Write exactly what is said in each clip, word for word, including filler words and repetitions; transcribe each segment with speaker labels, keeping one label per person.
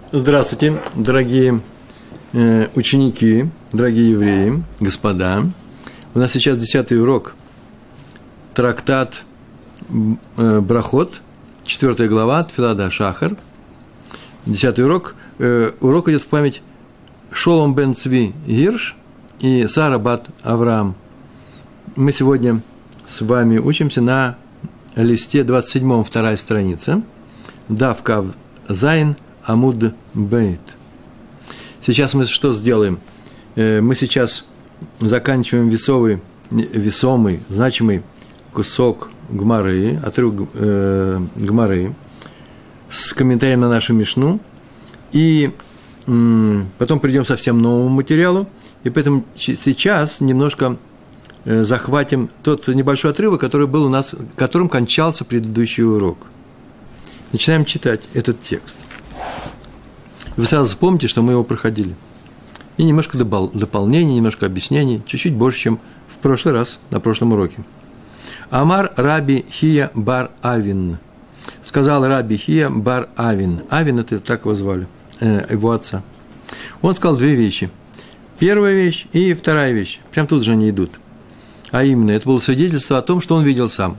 Speaker 1: Здравствуйте, дорогие э, ученики, дорогие евреи, господа. У нас сейчас десятый урок, трактат э, Брахот, четвертая глава, Тфила да Шахар. Десятый урок. Э, урок идет в память Шолом бен Цви Гирш и Сара бат Авраам. Мы сегодня с вами учимся на листе двадцать седьмом, вторая страница, Дав Кав Зайн Амуд Бейт. Сейчас мы что сделаем? Мы сейчас заканчиваем весовый, весомый, значимый кусок Гмары, отрывок э, Гмары с комментарием на нашу Мишну, и м, потом придем к совсем новому материалу, и поэтому сейчас немножко э, захватим тот небольшой отрывок, который был у нас, которым кончался предыдущий урок. Начинаем читать этот текст. Вы сразу вспомните, что мы его проходили. И немножко дополнений, немножко объяснений, чуть-чуть больше, чем в прошлый раз, на прошлом уроке. Амар Раби Хия бар Авин. Сказал Раби Хия бар Авин. Авин – это так его звали, э, его отца. Он сказал две вещи. Первая вещь и вторая вещь. Прям тут же они идут. А именно, это было свидетельство о том, что он видел сам.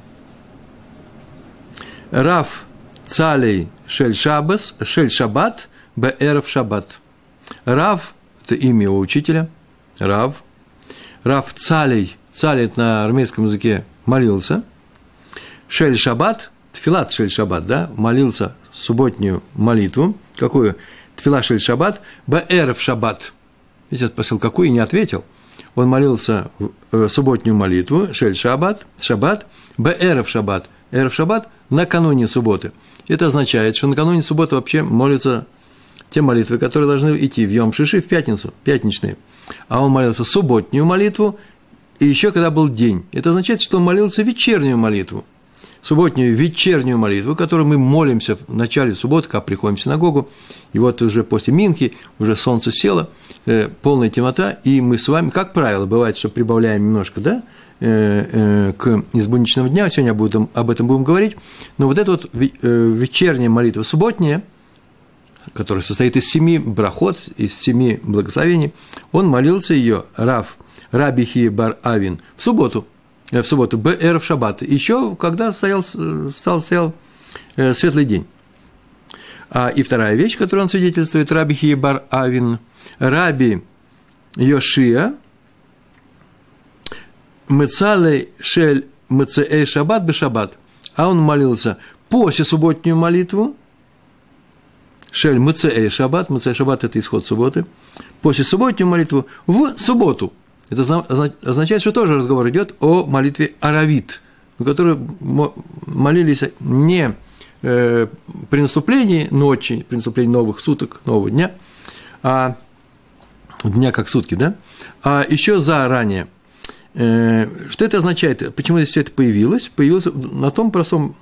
Speaker 1: Рав Цалей шель шабас, шель шаббат, беэров шаббат. Рав – это имя его учителя. Рав. Рав Цалей. Цалей – это на армейском языке молился. Шель шаббат, тфилат шель шаббат, да, молился субботнюю молитву. Какую? Тфила шель шаббат, беэров шаббат. Видите, я спросил, какую, и не ответил. Он молился субботнюю молитву, шель шаббат, шаббат, беэров шаббат. Эрев шаббат накануне субботы. Это означает, что накануне субботы вообще молятся те молитвы, которые должны идти в Йом Шиши, в пятницу, пятничные. А он молился субботнюю молитву, и еще когда был день. Это означает, что он молился вечернюю молитву. Субботнюю вечернюю молитву, которую мы молимся в начале субботы, когда приходим в синагогу, и вот уже после Минхи, уже солнце село, э, полная темнота, и мы с вами, как правило, бывает, что прибавляем немножко, да, к избудничного дня, сегодня об этом будем говорить, но вот эта вот вечерняя молитва субботняя, которая состоит из семи брахот, из семи благословений, он молился ее, Рав, Раби Хия бар Авин, в субботу, в субботу, беэров шаббат, еще когда стоял, стал, стоял светлый день. А, и вторая вещь, которую он свидетельствует, Раби Хия бар Авин, Раби Йошия, Мецалей шель мецеэй шаббат бе шаббат, а он молился после субботнюю молитву, шель мецеэй шаббат, мецеэй шаббат – это исход субботы, после субботнюю молитву в субботу. Это означает, что тоже разговор идет о молитве аравит, в которой молились не при наступлении ночи, при наступлении новых суток, нового дня, а дня как сутки, да, а еще заранее. Что это означает? Почему здесь все это появилось? Появилось на том простом,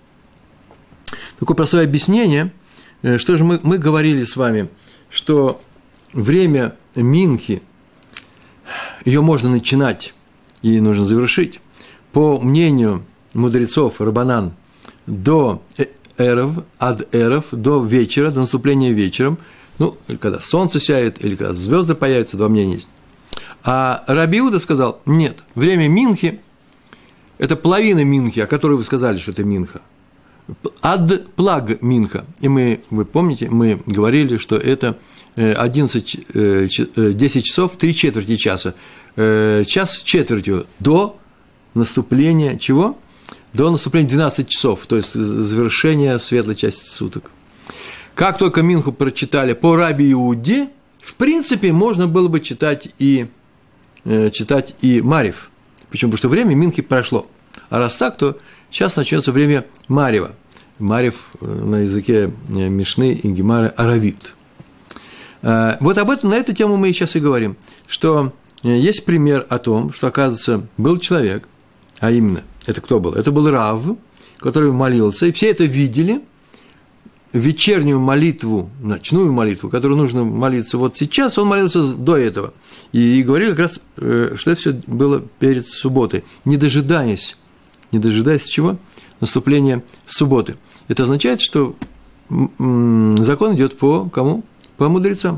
Speaker 1: такое простое объяснение, что же мы, мы говорили с вами, что время Минхи, ее можно начинать и нужно завершить, по мнению мудрецов Рабанан, до эров, ад эров, до вечера, до наступления вечером, ну, когда солнце сяет, или когда звезды появятся, два мнения есть. А Раби Иуда сказал, нет, время Минхи – это половина Минхи, о которой вы сказали, что это Минха. Ад плаг Минха. И мы, вы помните, мы говорили, что это одиннадцать, десять часов, три четверти часа. Час с четвертью до наступления чего? До наступления двенадцати часов, то есть завершения светлой части суток. Как только Минху прочитали по Раби Иуде, в принципе, можно было бы читать и читать и Марив. Почему? Потому что время Минхи прошло. А раз так, то сейчас начнется время Марива. Марив на языке Мишны и Гемары аравит. Вот об этом, на эту тему мы сейчас и говорим, что есть пример о том, что, оказывается, был человек, а именно, это кто был? Это был Рав, который молился, и все это видели, вечернюю молитву, ночную молитву, которую нужно молиться вот сейчас, он молился до этого. И, и говорили как раз, что это все было перед субботой, не дожидаясь, не дожидаясь чего? Наступления субботы. Это означает, что закон идет по кому? По мудрецам.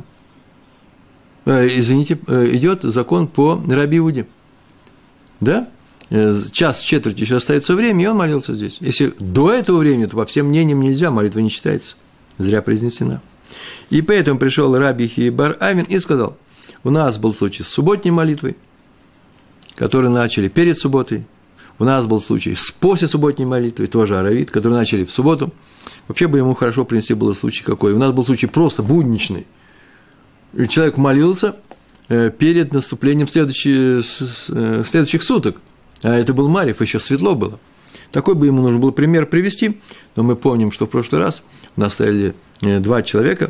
Speaker 1: Извините, идет закон по Раби Иуде. Да? Час, четверть еще остается время, и он молился здесь. Если до этого времени, то по всем мнениям нельзя, молитва не считается. Зря произнесена. И поэтому пришел Раби Хия бар Авин и сказал, у нас был случай с субботней молитвой, которые начали перед субботой. У нас был случай с после субботней молитвы, тоже аравит, которые начали в субботу. Вообще бы ему хорошо принести было случай какой. У нас был случай просто будничный. И человек молился перед наступлением следующих, следующих суток. А это был Марев, еще светло было. Такой бы ему нужно было пример привести. Но мы помним, что в прошлый раз у нас стояли два человека,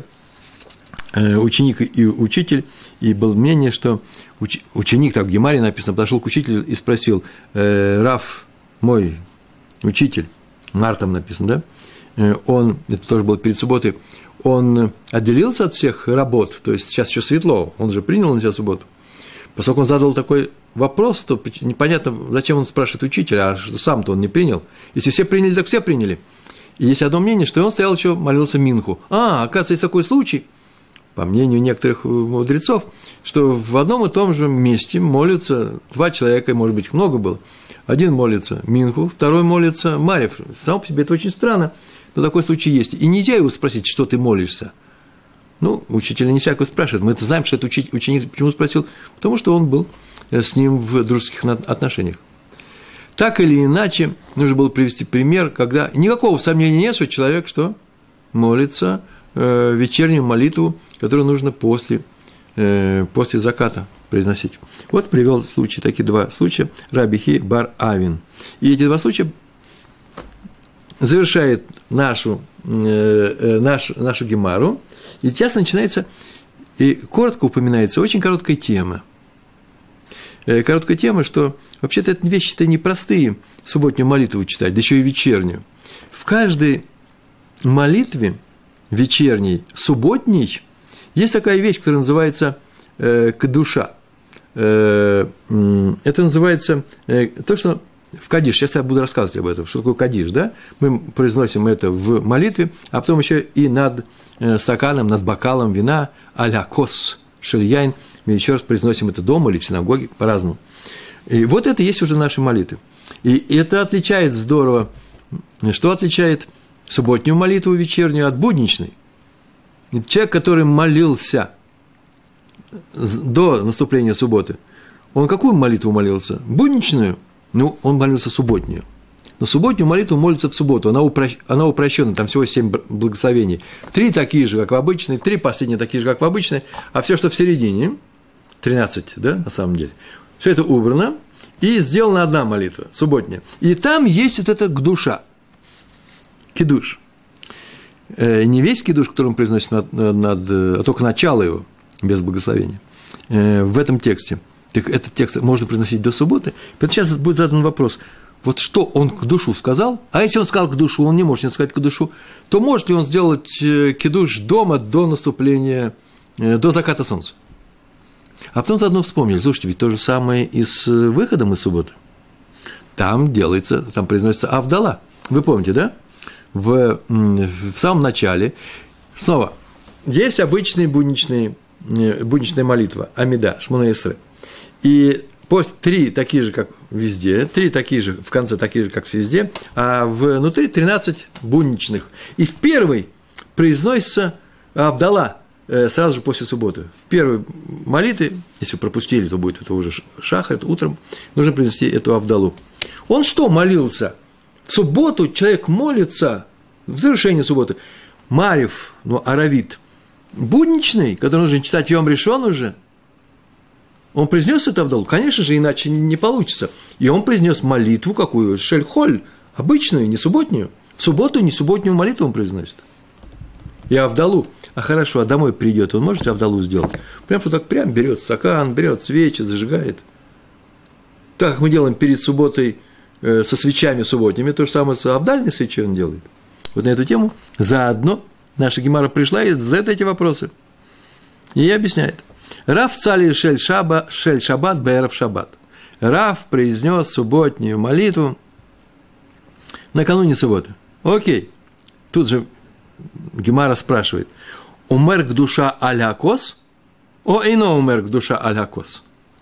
Speaker 1: ученик и учитель, и было мнение, что уч, ученик, так в Гемаре написано, подошел к учителю и спросил, э, Рав, мой учитель, Мар там написано, да, э, он, это тоже было перед субботой, он отделился от всех работ, то есть сейчас еще светло, он же принял на себя субботу. Поскольку он задал такой вопрос, то непонятно, зачем он спрашивает учителя, а сам-то он не принял. Если все приняли, так все приняли. И есть одно мнение, что он стоял еще, молился Минху. А, оказывается, есть такой случай, по мнению некоторых мудрецов, что в одном и том же месте молятся два человека, может быть, их много было. Один молится Минху, второй молится Марев. Само по себе это очень странно, но такой случай есть. И нельзя его спросить, что ты молишься. Ну, учителя не всякого спрашивают. Мы-то знаем, что этот ученик почему спросил, потому что он был с ним в дружеских отношениях. Так или иначе, нужно было привести пример, когда никакого сомнения нет, что человек что? Молится э, вечернюю молитву, которую нужно после, э, после заката произносить. Вот привел случаи, такие два случая, Раби Хия бар Авин. И эти два случая завершают нашу, э, э, нашу, нашу гемару, и сейчас начинается, и коротко упоминается очень короткая тема. Короткая тема, что вообще-то это вещи-то непростые, субботнюю молитву читать, да еще и вечернюю. В каждой молитве вечерней, субботней, есть такая вещь, которая называется э, кадуша. Э, это называется э, то, что в кадиш. Сейчас я буду рассказывать об этом, что такое кадиш, да? Мы произносим это в молитве, а потом еще и над э, стаканом, над бокалом вина, а-ля кос шельяйн. Мы еще раз произносим это дома или в синагоге, по-разному. И вот это есть уже наши молитвы. И это отличает здорово, что отличает субботнюю молитву вечернюю от будничной. Человек, который молился до наступления субботы, он какую молитву молился? Будничную? Ну, он молился субботнюю. Но субботнюю молитву молится в субботу, она, упрощ... она упрощена, там всего семь благословений. Три такие же, как в обычной, три последние такие же, как в обычной, а все, что в середине, тринадцать, да, на самом деле, все это убрано, и сделана одна молитва, субботняя. И там есть вот эта гдуша, кидуш. Э, не весь кидуш, который он произносит, над, над, а только начало его, без благословения, э, в этом тексте. Так этот текст можно произносить до субботы. Поэтому сейчас будет задан вопрос, вот что он к душу сказал, а если он сказал к душу, он не может не сказать к душу, то может ли он сделать кидуш дома до наступления, до заката солнца? А потом заодно вспомнили, слушайте, ведь то же самое и с выходом из субботы. Там делается, там произносится авдала. Вы помните, да? В, в самом начале, снова, есть обычная будничная, будничная молитва, амида, шмона эсре. И после три такие же, как везде, три такие же, в конце такие же, как везде, а внутри тринадцать будничных. И в первой произносится авдала, сразу же после субботы. В первой молитве, если пропустили, то будет это уже шахар, это утром, нужно произнести эту авдалу. Он что молился? В субботу человек молится, в завершении субботы, Марев, ну, аравит, будничный, который нужно читать Йом Ришон уже, он произнес это авдалу? Конечно же, иначе не получится. И он произнес молитву какую? Шель-холь, обычную, не субботнюю. В субботу не субботнюю молитву он произносит. И авдалу. А хорошо, а домой придет, он может авдалу сделать? Прям что так прям берет стакан, берет свечи, зажигает. Так как мы делаем перед субботой э, со свечами субботними, то же самое с авдальной свечой он делает. Вот на эту тему заодно наша гемара пришла и задает эти вопросы. И объясняет. Рав цали шель шаба, шель шаббат бэров шаббат. Рав произнес субботнюю молитву накануне субботы. Окей. Тут же Гемара спрашивает, «Умер к душа аль-Акос? О, эйно умер к душа аль-Акос».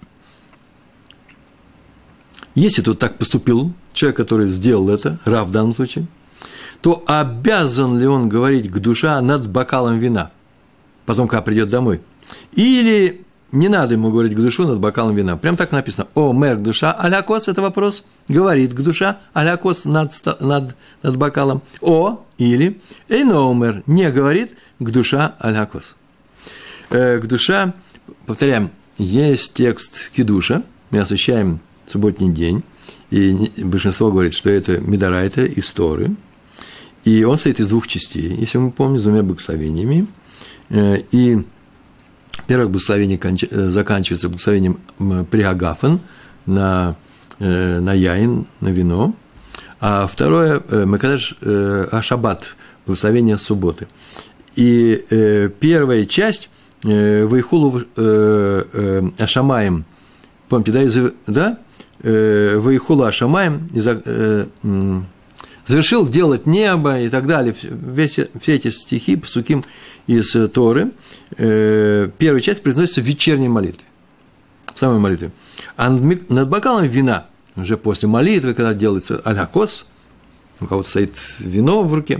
Speaker 1: Если тут так поступил человек, который сделал это, Рав в данном случае, то обязан ли он говорить к душа над бокалом вина, потом, когда придет домой? Или не надо ему говорить к душу над бокалом вина? Прям так написано. О, мэр к душа аль-Акос, это вопрос. Говорит к душа аль-Акос над, над, над бокалом. О, или эйно мэр не говорит к душа аль-Акос. Э, к душа, повторяем, есть текст кидуша, мы освящаем субботний день, и большинство говорит, что это мидорайта из Торы, и он состоит из двух частей, если мы помним, с двумя благословениями, и первое благословение заканчивается благословением приагафен на, на яин, на вино, а второе мекадеш ашаббат, благословение субботы. И первая часть вейхулу ашамаем, помните, да, из, да? Вейхула Шамаем, завершил делать небо и так далее, все, все эти стихи, псуким из Торы, первая часть произносится в вечерней молитве, в самой молитве. А над, над бокалом вина, уже после молитвы, когда делается аль-Акос, у кого-то стоит вино в руке,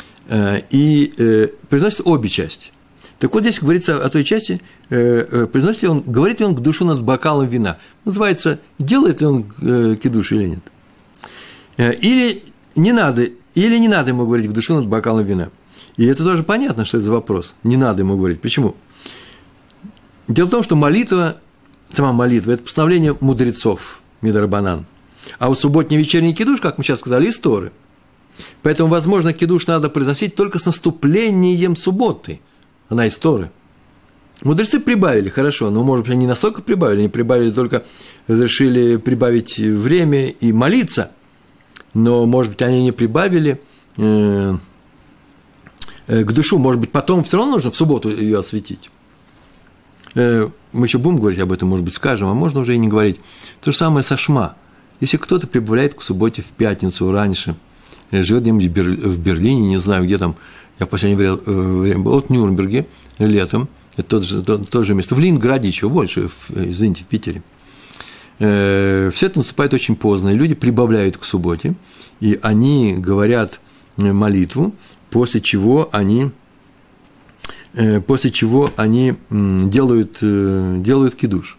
Speaker 1: и произносится обе части. Так вот здесь говорится о той части, произносит ли он, говорит ли он к душу над бокалом вина. Называется, делает ли он кидуш или нет. Или не надо, или не надо ему говорить к душу над бокалом вина. И это тоже понятно, что это за вопрос. Не надо ему говорить. Почему? Дело в том, что молитва, сама молитва, это постановление мудрецов, мидрабанан. А вот субботний вечерний кидуш, как мы сейчас сказали, из Торы. Поэтому, возможно, кидуш надо произносить только с наступлением субботы. Она из Торы. Мудрецы прибавили, хорошо, но, может быть, они не настолько прибавили, они прибавили только, разрешили прибавить время и молиться, но, может быть, они не прибавили э, э, к душу, может быть, потом все равно нужно в субботу ее осветить. Э, мы еще будем говорить об этом, может быть, скажем, а можно уже и не говорить. То же самое со Шма. Если кто-то прибавляет к субботе в пятницу раньше, э, живет где-нибудь в Берлине, не знаю, где там, я в последнее время был в Нюрнберге летом, это тот же, тот, тот же место, в Ленинграде еще больше, в, извините, в Питере. Э, все это наступает очень поздно, и люди прибавляют к субботе, и они говорят молитву, после чего они, э, после чего они делают, э, делают кидуш.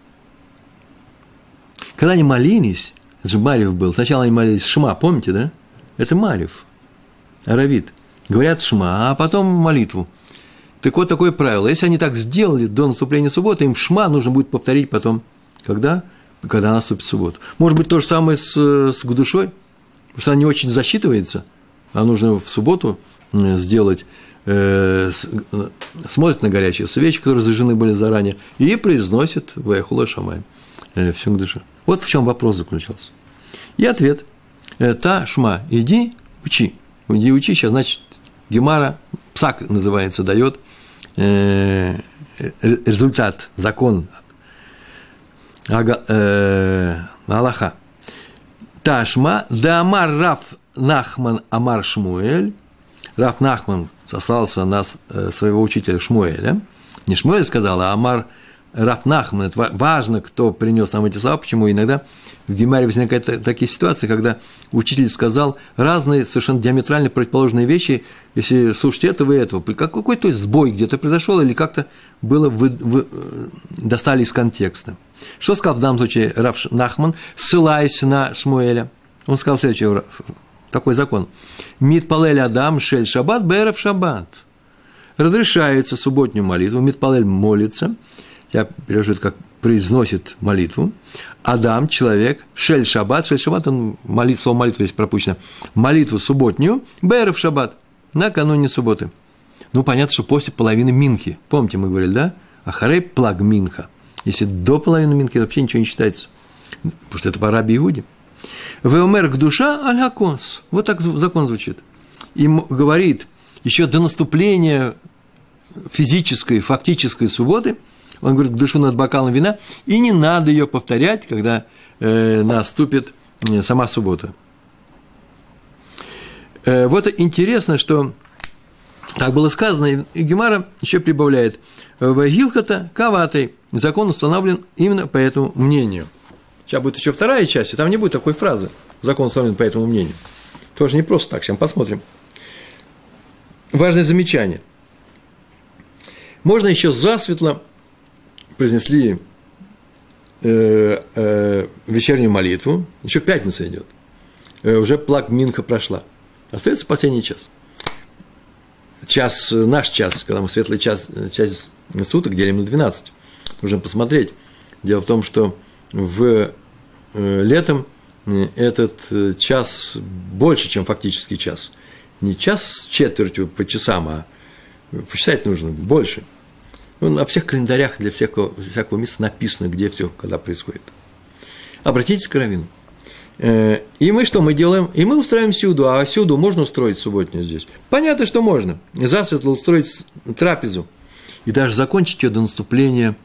Speaker 1: Когда они молились, это же Марьев был, сначала они молились Шма, помните, да? Это Марьев, Аравит. Говорят Шма, а потом молитву. Так вот, такое правило. Если они так сделали до наступления субботы, им Шма нужно будет повторить потом. Когда? Когда наступит суббота. Может быть, то же самое с, с душой, потому что она не очень засчитывается, а нужно в субботу сделать, э, смотрит на горячие свечи, которые зажжены были заранее, и произносит «Ваяхула Шамай» э, всю душу. Вот в чем вопрос заключался. И ответ. Та Шма, иди, учи. Иди учи, сейчас, значит, Гемара, Псак называется, дает э, результат, закон, ага, э, Аллаха. Ташма, да Амар Рав Нахман Амар Шмуэль. Рав Нахман сослался на своего учителя Шмуэля. Не Шмуэль сказал, а Амар Рав Нахман. Это важно, кто принес нам эти слова. Почему иногда в Гемаре возникают такие ситуации, когда учитель сказал разные, совершенно диаметрально противоположные вещи. Если слушать этого и этого, какой-то сбой где-то произошел или как-то было вы, вы, достали из контекста. Что сказал в данном случае Рав Нахман, ссылаясь на Шмуэля? Он сказал следующий такой закон. Митпалель Адам шель шаббат бэрев шаббат. Разрешается субботнюю молитву, Митпалель молится, я перевожу это как произносит молитву, Адам, человек, шель шаббат, шель шаббат, он молит, слово молитва здесь пропущено, молитву субботнюю, бэрев шаббат, накануне субботы. Ну, понятно, что после половины минхи, помните, мы говорили, да? Ахарей плаг минха. Если до половины минхи, вообще ничего не считается, потому что это по Раби Иуде. Веомер к душа аль-Акос. Вот так закон звучит. И говорит, еще до наступления физической, фактической субботы, он говорит к душу над бокалом вина, и не надо ее повторять, когда э, наступит сама суббота. Э, вот интересно, что Так было сказано, и Гемара еще прибавляет: в Гилхата Каватой закон установлен именно по этому мнению. Сейчас будет еще вторая часть, и там не будет такой фразы: закон установлен по этому мнению. Тоже не просто так, сейчас посмотрим. Важное замечание. Можно еще засветло произнесли э, э, вечернюю молитву, еще пятница идет, э, уже плаг Минха прошла. Остается последний час. Час, наш час, когда мы светлый час, час суток делим на двенадцать. Нужно посмотреть. Дело в том, что в э, летом этот час больше, чем фактический час. Не час с четвертью по часам, а посчитать нужно больше. Ну, на всех календарях для всякого, всякого места написано, где все, когда происходит. Обратитесь к раввину. И мы что мы делаем? И мы устраиваем сюду. А сюду можно устроить субботнюю здесь? Понятно, что можно. Засветло устроить трапезу. И даже закончить ее до наступления,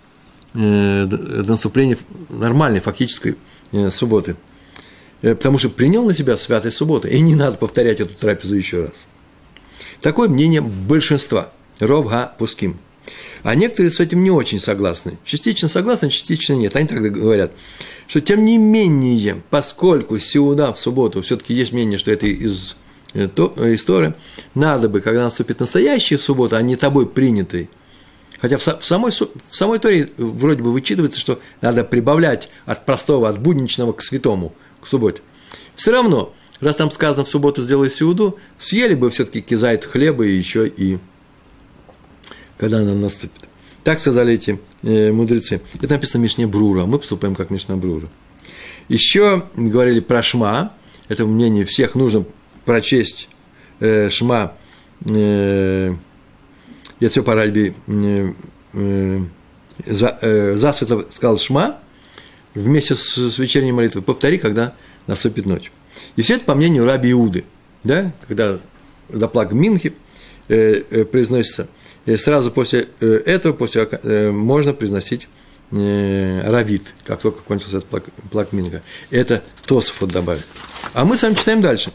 Speaker 1: до наступления нормальной, фактической субботы. Потому что принял на себя святость субботы, и не надо повторять эту трапезу еще раз. Такое мнение большинства. Ров га пуским. А некоторые с этим не очень согласны. Частично согласны, частично нет. Они тогда говорят, что тем не менее, поскольку сеуда в субботу, все-таки есть мнение, что это из, из Торы, надо бы, когда наступит настоящая суббота, а не тобой принятый. Хотя в самой, в самой Торе вроде бы вычитывается, что надо прибавлять от простого, от будничного к святому, к субботе. Все равно, раз там сказано в субботу сделай сеуду, съели бы все-таки кизайт хлеба и еще и когда она наступит. Так сказали эти э, мудрецы. Это написано в Мишне Брура, мы поступаем как Мишна Брура. Еще говорили про Шма, это мнение всех, нужно прочесть э, Шма, э, Яцё Паральби, э, э, за, э, засветло сказал Шма, вместе с, с вечерней молитвой, повтори, когда наступит ночь. И все это по мнению раби Иуды, да, когда доплаг Минхи э, э, произносится, и сразу после э, этого после, э, можно произносить э, равит, как только кончился этот плаг, плаг Минха. Это Тосфот добавит. А мы с вами читаем дальше.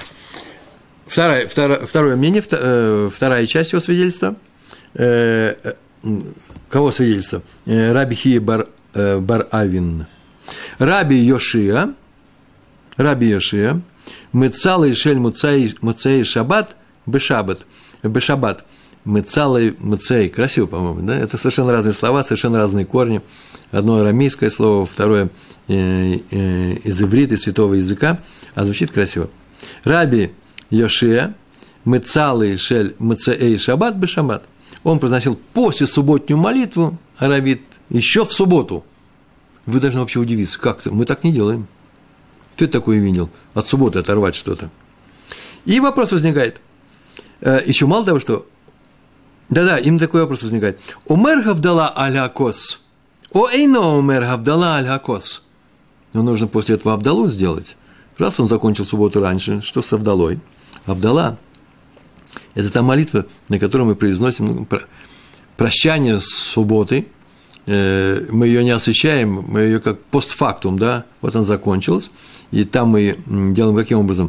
Speaker 1: Второе, второе, второе мнение, вторая часть его свидетельства. Э, кого свидетельство? Э, раби Хия бар, э, бар Авин. Раби Йошия, Раби Йошия, Мыцал и Шель Муцей Шаббат Бешаббат, Бешаббат, Мыцал и Муцей, красиво, по-моему, да? Это совершенно разные слова, совершенно разные корни. Одно арамейское слово, второе э, э, из иврита, из святого языка, а звучит красиво. Раби Йошия, Мыцал и Шель Муцей Шаббат Бешаббат. Он произносил после субботнюю молитву, аравит, еще в субботу. Вы должны вообще удивиться, как-то, мы так не делаем. Кто это такое видел? От субботы оторвать что-то. И вопрос возникает. Еще мало того, что... Да-да, именно такой вопрос возникает. Умер гавдала аль-хакос. О эйно умер гавдала аль-хакос. Но нужно после этого абдалу сделать. Раз он закончил субботу раньше, что с абдалой? Абдала – это та молитва, на которой мы произносим прощание с субботой. Мы ее не освящаем, мы ее как постфактум, да, вот она закончилась, и там мы делаем каким образом?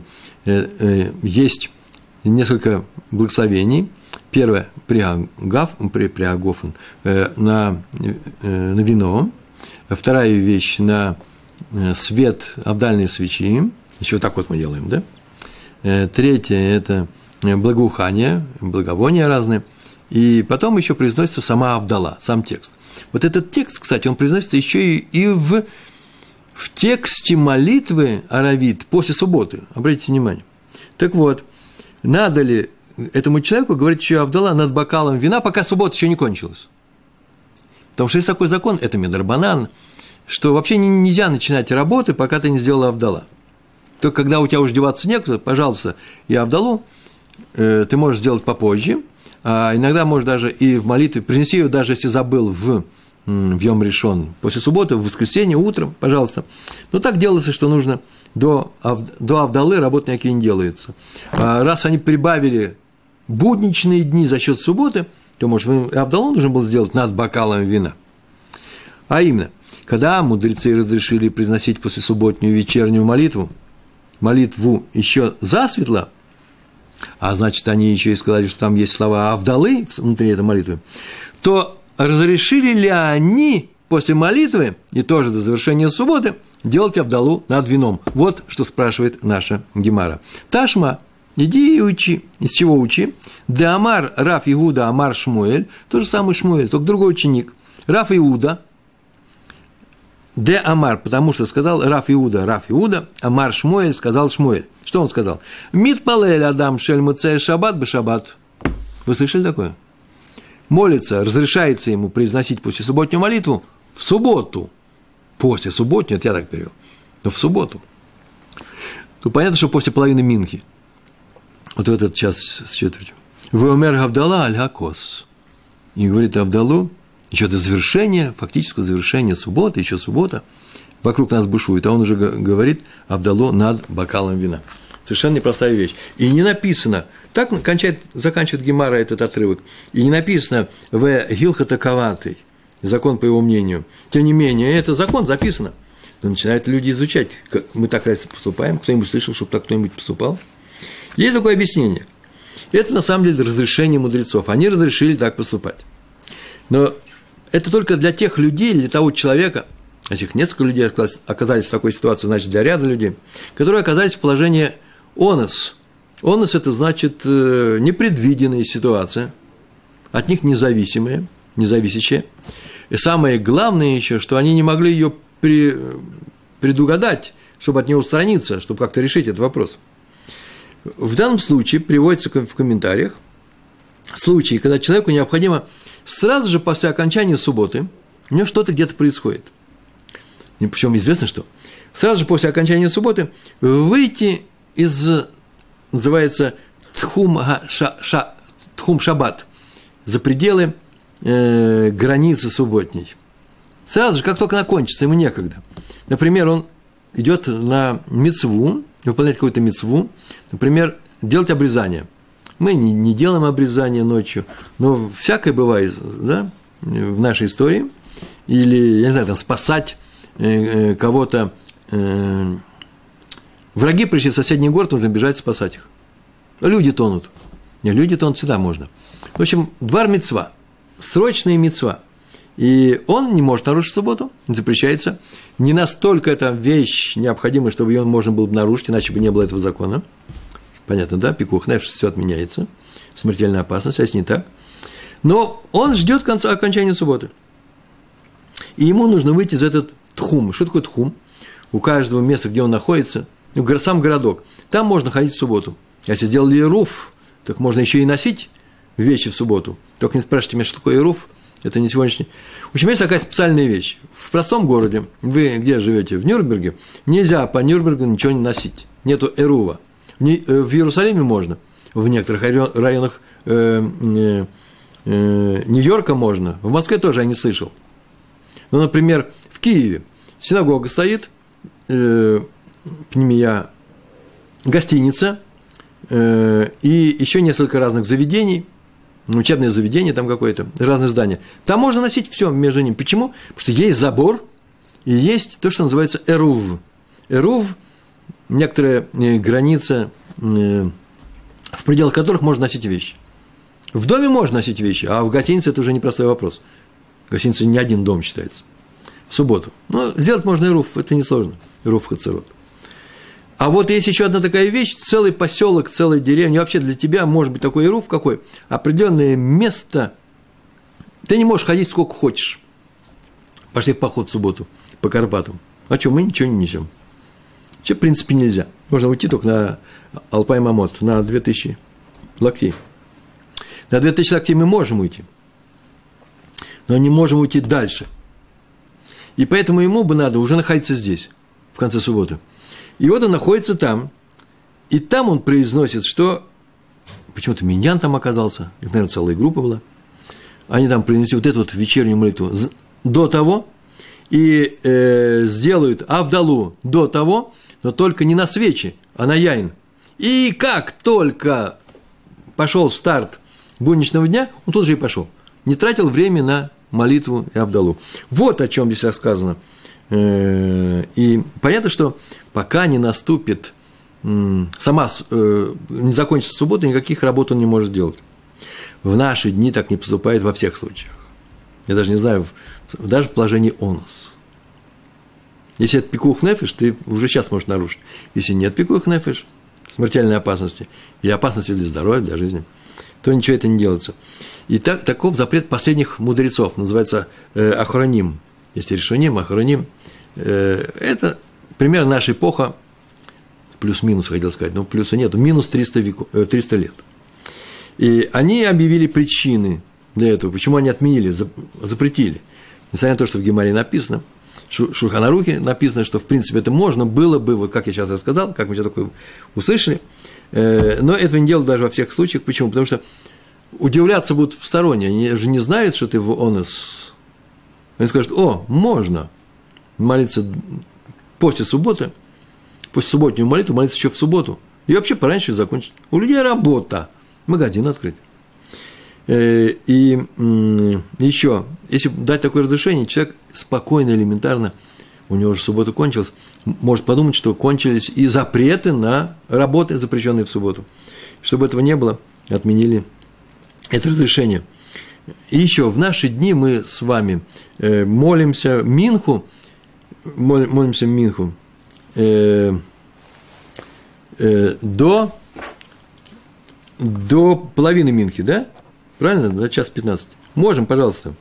Speaker 1: Есть несколько благословений. Первое – приагав, приагофен, на, на вино. Вторая вещь – на свет абдальной свечи. Еще вот так вот мы делаем, да? Третье – это благоухание, благовония разные. И потом еще произносится сама Авдала, сам текст. Вот этот текст, кстати, он произносится еще и, и в, в тексте молитвы аравит после субботы. Обратите внимание. Так вот, надо ли этому человеку говорить еще Авдала над бокалом вина, пока суббота еще не кончилась? Потому что есть такой закон, это мидрабанан, что вообще нельзя начинать работы, пока ты не сделал Авдала. Только когда у тебя уже деваться некуда, пожалуйста, и Авдалу э, ты можешь сделать попозже. А иногда можешь даже и в молитве принести ее, даже если забыл в, в Йом Ришон, после субботы, в воскресенье, утром, пожалуйста. Но так делается, что нужно до, до Авдалы работы никакие не делаются. А раз они прибавили будничные дни за счет субботы, то, может, Авдалу нужно было сделать над бокалом вина. А именно, когда мудрецы разрешили произносить после субботнюю вечернюю молитву, молитву еще засветло, а значит, они еще и сказали, что там есть слова Авдалы внутри этой молитвы, то разрешили ли они после молитвы и тоже до завершения субботы делать Авдалу над вином? Вот что спрашивает наша Гемара. Ташма, иди и учи. Из чего учи? Де Амар Рав Иуда Амар Шмуэль, тот же самый Шмуэль, только другой ученик. Рав Иуда, Де Амар, потому что сказал Рав Иуда, Рав Иуда, Амар Шмуэль, сказал Шмуэль. Что он сказал? Мит палель адам шель муцей шаббат бешаббат. Вы слышали такое? Молится, разрешается ему произносить после субботнюю молитву в субботу. После субботней, это я так перевел, но в субботу. То понятно, что после половины Минхи. Вот в этот час с четвертью. Веомер Авдала аль-Хакос. И говорит Авдалу, еще до завершения, фактического завершения субботы, еще суббота, вокруг нас бушует, а он уже говорит Авдалу над бокалом вина. Совершенно непростая вещь. И не написано, так кончает, заканчивает Гемара этот отрывок, и не написано в Гилхата Каватой, закон по его мнению. Тем не менее, это закон записано. Но начинают люди изучать, как мы так раз поступаем, кто-нибудь слышал, чтобы так кто-нибудь поступал. Есть такое объяснение. Это на самом деле разрешение мудрецов. Они разрешили так поступать. Но это только для тех людей, для того человека, этих несколько людей оказались в такой ситуации, значит, для ряда людей, которые оказались в положении онос. Онос – это значит непредвиденная ситуация, от них независимая, независящая. И самое главное еще, что они не могли ее при, предугадать, чтобы от нее устраниться, чтобы как-то решить этот вопрос. В данном случае приводится в комментариях случаи, когда человеку необходимо сразу же после окончания субботы, у него что-то где-то происходит. И причем известно, что сразу же после окончания субботы выйти из, называется, тхум, ша, ша, тхум шаббат, за пределы э, границы субботней. Сразу же, как только она кончится, ему некогда. Например, он идет на мицву, выполнять какую-то мицву, например, делать обрезание. Мы не, не делаем обрезание ночью, но всякое бывает, да, в нашей истории. Или, я не знаю, там, спасать э, э, кого-то. Э, враги пришли в соседний город, нужно бежать спасать их. Люди тонут. Не, люди тонут всегда можно. В общем, двар мицва, срочная мицва. И он не может нарушить субботу, запрещается. Не настолько эта вещь необходима, чтобы ее можно было бы нарушить, иначе бы не было этого закона. Понятно, да? Пикух, знаешь, все отменяется. Смертельная опасность, а если не так. Но он ждет конца окончания субботы. И ему нужно выйти из этот тхум. Что такое тхум? У каждого места, где он находится, ну, сам городок, там можно ходить в субботу. Если сделали ируф, так можно еще и носить вещи в субботу. Только не спрашивайте меня, что такое ируф. Это не сегодняшний. В общем, есть такая специальная вещь. В простом городе, вы где живете? В Нюрнберге, нельзя по Нюрнбергу ничего не носить. Нету эрува. В Иерусалиме можно. В некоторых районах э, э, э, Нью-Йорка можно. В Москве тоже я не слышал. Ну, например, в Киеве синагога стоит, э, пневмия, гостиница э, и еще несколько разных заведений. Учебное заведение там какое-то, разные здания. Там можно носить все между ними. Почему? Потому что есть забор и есть то, что называется эрув. Эрув – некоторая граница, в пределах которых можно носить вещи. В доме можно носить вещи, а в гостинице это уже непростой вопрос. В гостинице не один дом считается. В субботу. Но сделать можно эрув, это несложно. Эрув хацерот. А вот есть еще одна такая вещь, целый поселок, целая деревня, вообще для тебя может быть такой эруф какой, определенное место, ты не можешь ходить сколько хочешь. Пошли в поход в субботу по Карпатам. А что, мы ничего не несем. Вообще, в принципе, нельзя. Можно уйти только на Алпай-Мамот, на две тысячи локтей. На две тысячи локтей мы можем уйти, но не можем уйти дальше. И поэтому ему бы надо уже находиться здесь, в конце субботы. И вот он находится там, и там он произносит, что почему-то Миньян там оказался, их, наверное, целая группа была, они там произнесли вот эту вот вечернюю молитву до того, и э, сделают Авдалу до того, но только не на свечи, а на яин. И как только пошел старт будничного дня, он тут же и пошел. Не тратил время на молитву и Авдалу. Вот о чем здесь рассказано. И понятно, что пока не наступит сама не закончится суббота, никаких работ он не может делать. В наши дни так не поступает во всех случаях. Я даже не знаю, даже в положении онос. Если это пикух нефиш, ты уже сейчас можешь нарушить. Если нет пикух нефиш, смертельной опасности, и опасности для здоровья, для жизни, то ничего это не делается. И так, таков запрет последних мудрецов, называется э, охроним. Если решоним, охроним, э, это примерно наша эпоха, плюс-минус, хотел сказать, но плюса нету, минус триста, веку, э, триста лет. И они объявили причины для этого, почему они отменили, запретили. Несмотря на то, что в Гемаре написано, в Шульхан Арухе написано, что, в принципе, это можно было бы, вот как я сейчас рассказал, как мы сейчас такое услышали, э, но этого не делают даже во всех случаях. Почему? Потому что удивляться будут посторонние, они же не знают, что ты в онос. Они скажут: о, можно молиться после субботы, после субботнюю молитву, молиться еще в субботу. И вообще пораньше закончить. У людей работа, магазин открыть. И еще, если дать такое разрешение, человек спокойно, элементарно, у него уже суббота кончилась, может подумать, что кончились и запреты на работы, запрещенные в субботу. Чтобы этого не было, отменили это разрешение. И еще, в наши дни мы с вами молимся Минху, молимся Минху э, э, до, до половины Минхи, да? Правильно? На час пятнадцать. Можем, пожалуйста.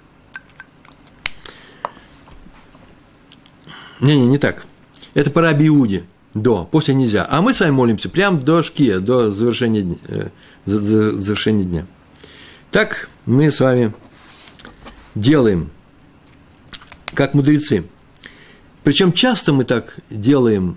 Speaker 1: Не-не, не так. Это по Раби Иуде. До. После нельзя. А мы с вами молимся прямо до шкия, до завершения дня. Э, завершения дня. Так мы с вами делаем, как мудрецы. Причем часто мы так делаем,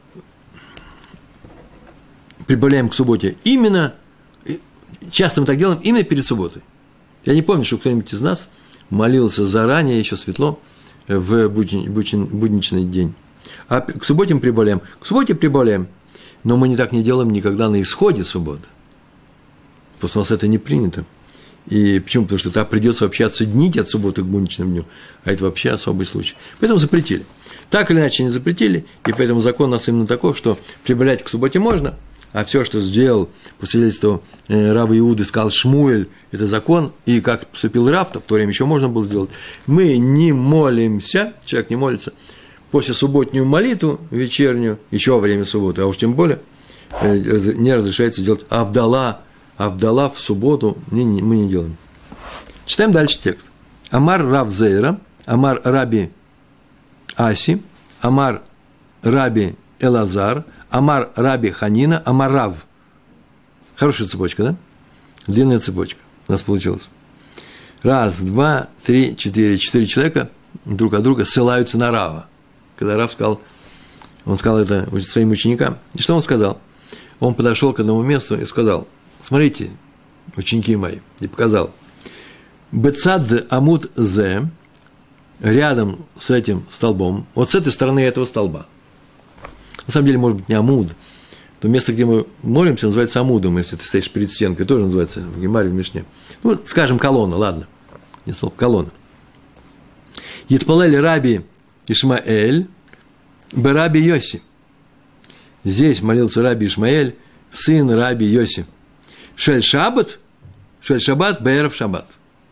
Speaker 1: прибавляем к субботе, именно, часто мы так делаем именно перед субботой. Я не помню, что кто-нибудь из нас молился заранее, еще светло, в будничный день. А к субботе мы прибавляем. К субботе прибавляем, но мы не так не делаем никогда на исходе субботы. Просто у нас это не принято. И почему? Потому что тогда придется вообще отсоединить от субботы к будничному дню, а это вообще особый случай. Поэтому запретили. Так или иначе не запретили, и поэтому закон у нас именно таков, что прибавлять к субботе можно, а все, что сделал по свидетельству Рава Иуды, сказал Шмуэль, это закон, и как поступил Рав, то в то время еще можно было сделать. Мы не молимся, человек не молится, после субботнюю молитву вечернюю, еще во время субботы, а уж тем более не разрешается делать авдала, авдала в субботу мы не делаем. Читаем дальше текст. Амар Рав Зейра, Амар Раби Аси, Амар Раби Элазар, Амар Раби Ханина, Амар Рав. Хорошая цепочка, да? Длинная цепочка у нас получилась. Раз, два, три, четыре. Четыре человека друг от друга ссылаются на Рава. Когда Рав сказал, он сказал это своим ученикам. И что он сказал? Он подошел к одному месту и сказал: смотрите, ученики мои, и показал. Бецад амуд зе, рядом с этим столбом, вот с этой стороны этого столба. На самом деле, может быть, не амуд. То место, где мы молимся, называется амудом, если ты стоишь перед стенкой, тоже называется в Гемаре, в Мишне. Ну, скажем, колонна, ладно. Не столб, колонна. Йитпалель Раби Ишмаэль, Бераби Йоси. Здесь молился Раби Ишмаэль, сын Раби Йоси. Шель Шаббат, Шель Шаббат, Беэров Шаббат.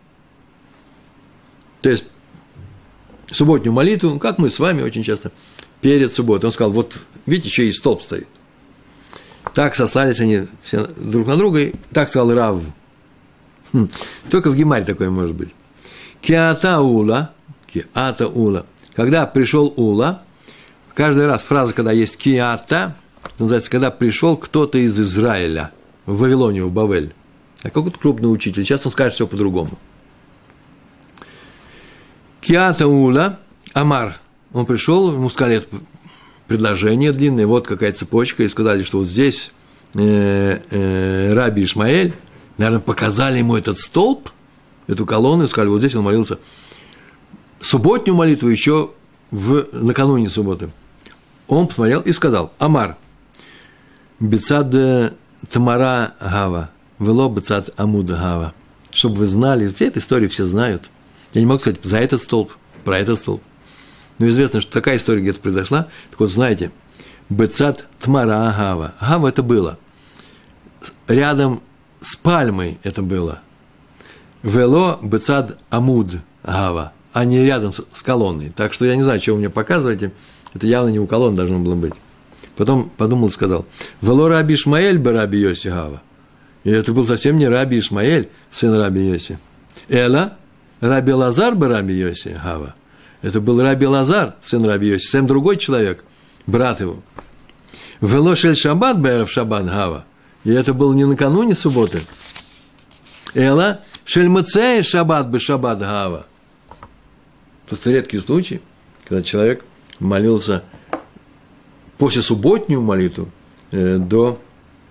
Speaker 1: То есть, субботнюю молитву, как мы с вами очень часто, перед субботой. Он сказал: вот, видите, еще и столб стоит. Так сослались они все друг на друга, и так сказал Рав. Хм. Только в Гемаре такое может быть. Киата ула, киата ула. Когда пришел Ула, каждый раз фраза, когда есть киата, называется, когда пришел кто-то из Израиля в Вавилонию, в Бавель. А какой-то крупный учитель. Сейчас он скажет все по-другому. Киата ула, Амар. Он пришел, ему сказали это предложение длинное, вот какая цепочка, и сказали, что вот здесь э, э, Раби Ишмаэль, наверное, показали ему этот столб, эту колонну, и сказали, вот здесь он молился субботнюю молитву еще в, накануне субботы. Он посмотрел и сказал: Амар, бецад тамара гава, вело бецад амуда гава. Чтобы вы знали, все эту историю все знают. Я не могу сказать за этот столб, про этот столб. Но известно, что такая история где-то произошла. Так вот, знаете, бецат тмара гава. Гава это было. Рядом с пальмой это было. Вело бецат амуд гава, а не рядом с колонной. Так что я не знаю, что вы мне показываете. Это явно не у колонны должно было быть. Потом подумал и сказал: Вело раби Ишмаэль бы раби Йоси гава. И это был совсем не раби Ишмаэль, сын раби Йоси. Эла раби Лазар бы раби Йоси гава. Это был раби Лазар, сын раби Йоси, совсем другой человек, брат его. Вело шель шаббат бы эрев шаббат гава. И это было не накануне субботы. Эла шель мацей шаббат бы шаббат гава. Это редкий случай, когда человек молился после субботнюю молитву э, до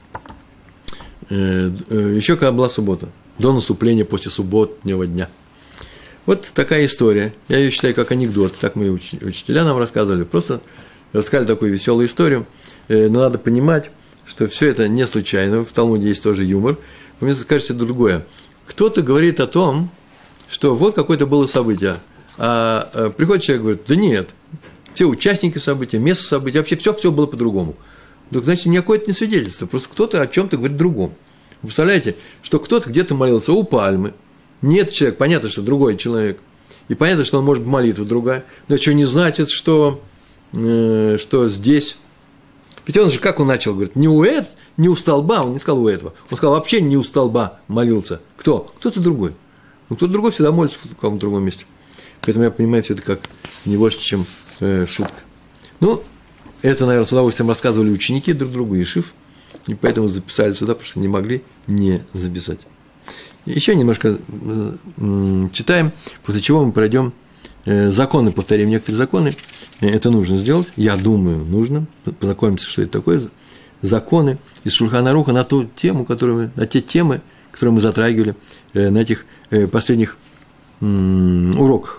Speaker 1: э, э, еще когда была суббота, до наступления после субботнего дня. Вот такая история. Я ее считаю как анекдот. Так мы учителя нам рассказывали. Просто рассказали такую веселую историю. Э, но надо понимать, что все это не случайно. В Талмуде есть тоже юмор. Вы мне скажете другое. Кто-то говорит о том, что вот какое-то было событие. А, а приходит человек и говорит: да нет, все участники события, место события, вообще все, все было по-другому. Так, значит, никакое это не свидетельство, просто кто-то о чем-то говорит другом. Вы представляете, что кто-то где-то молился у пальмы, нет человек, понятно, что другой человек, и понятно, что он может молитва другая, но что не значит, что, э, что здесь. Ведь он же, как он начал, говорит, не у этого, не у столба, он не сказал у этого, он сказал, вообще не у столба молился. Кто? Кто-то другой. Ну, кто-то другой всегда молится в каком-то другом месте. Поэтому я понимаю все это как не больше, чем э, шутка. Ну, это, наверное, с удовольствием рассказывали ученики друг другу, Ешив, и поэтому записали сюда, потому что не могли не записать. Еще немножко э, читаем, после чего мы пройдем э, законы, повторим некоторые законы. Это нужно сделать, я думаю, нужно познакомиться, что это такое. Законы из Шульхан Аруха на ту тему, которую, на те темы, которые мы затрагивали э, на этих э, последних э, уроках.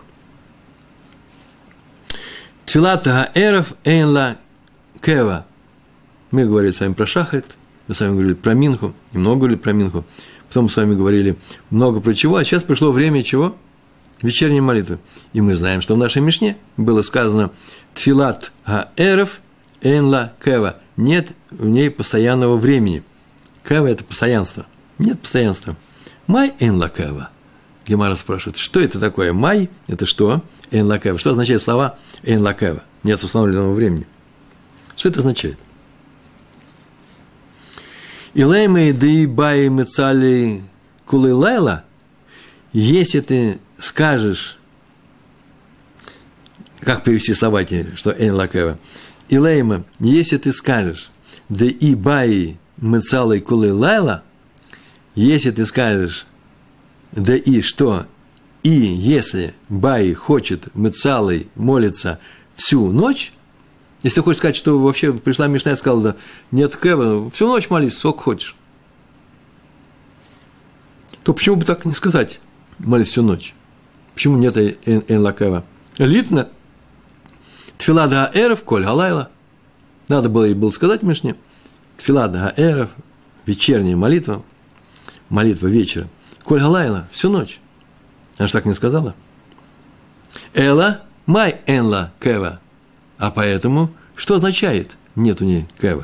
Speaker 1: Тфилат гаэров эйн ла кева. Мы говорили с вами про шахрит, мы с вами говорили про минху, немного говорили про минху, потом мы с вами говорили много про чего, а сейчас пришло время чего? Вечерней молитвы. И мы знаем, что в нашей Мишне было сказано Тфилат гаэров эйн ла кева. Нет в ней постоянного времени. Кева – это постоянство. Нет постоянства. Май эйн ла кева. Гемара спрашивает, что это такое? Май – это что? Эйн ла кева. Что означает слова эйн ла кева? Нет установленного времени. Что это означает? Илеймей дэй бай мецали кулы лайла. Если ты скажешь, как перевести слова эти, что эйн ла кева? Илейма, если ты скажешь дэй бай мецали кулы лайла, если ты скажешь да и что? И если Бай хочет мецалой молиться всю ночь, если ты хочешь сказать, что вообще пришла Мишна и сказала, да, нет кева, всю ночь молись, сколько хочешь, то почему бы так не сказать, молись всю ночь? Почему нет эйн ла кева? Литна, тфилат гаэров, коль галайла. Надо было ей было сказать Мишне, тфилат гаэров, вечерняя молитва, молитва вечера, коль галайла, всю ночь. Она же так не сказала. Эла май энла кева. А поэтому, что означает нет у ней кева?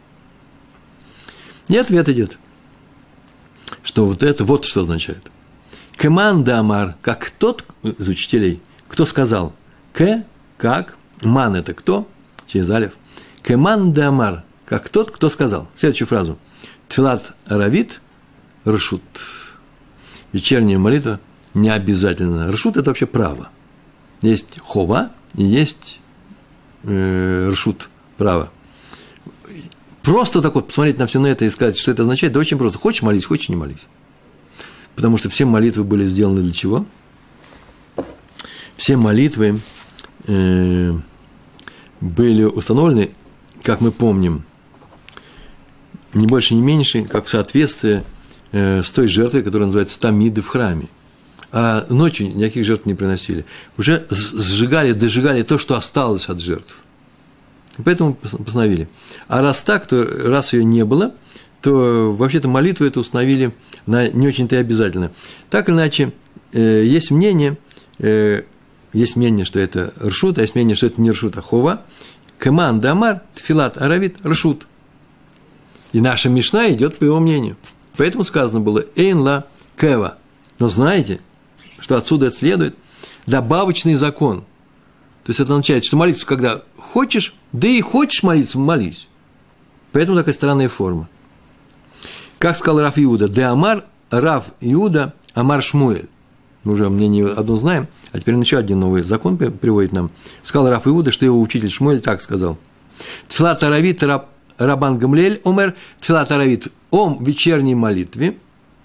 Speaker 1: И ответ идет, что вот это вот что означает. Кеман дамар, как тот из учителей, кто сказал. К, как, ман это кто, через алиф. Кеман дамар, как тот, кто сказал. Следующую фразу. Тфилат равит ршут. Вечерняя молитва не обязательно. Ршут – это вообще право. Есть хова и есть э, ршут – право. Просто так вот посмотреть на все на это и сказать, что это означает, да очень просто. Хочешь – молись, хочешь – не молись. Потому что все молитвы были сделаны для чего? Все молитвы э, были установлены, как мы помним, не больше, не меньше, как в соответствии э, с той жертвой, которая называется тамиды в храме. А ночью никаких жертв не приносили. Уже сжигали, дожигали то, что осталось от жертв. И поэтому постановили. А раз так, то раз ее не было, то вообще-то молитву эту установили на не очень-то и обязательно. Так или иначе, э, есть мнение, э, есть мнение, что это ршут, а есть мнение, что это не ршут, а хова. Кеман дамар тфилат аравит рашут. И наша Мишна идет по его мнению. Поэтому сказано было эйн ла кева. Но знаете, что отсюда следует добавочный закон. То есть это означает, что молиться, когда хочешь, да и хочешь молиться, молись. Поэтому такая странная форма. Как сказал Рав Иуда, де амар Рав Иуда амар Шмуэль. Мы уже мнение одно знаем, а теперь еще один новый закон приводит нам. Сказал Рав Иуда, что его учитель Шмуэль так сказал. Тфилат аравит раб, Рабан Гамлиэль омер, тфилат аравит ом в вечерней молитве.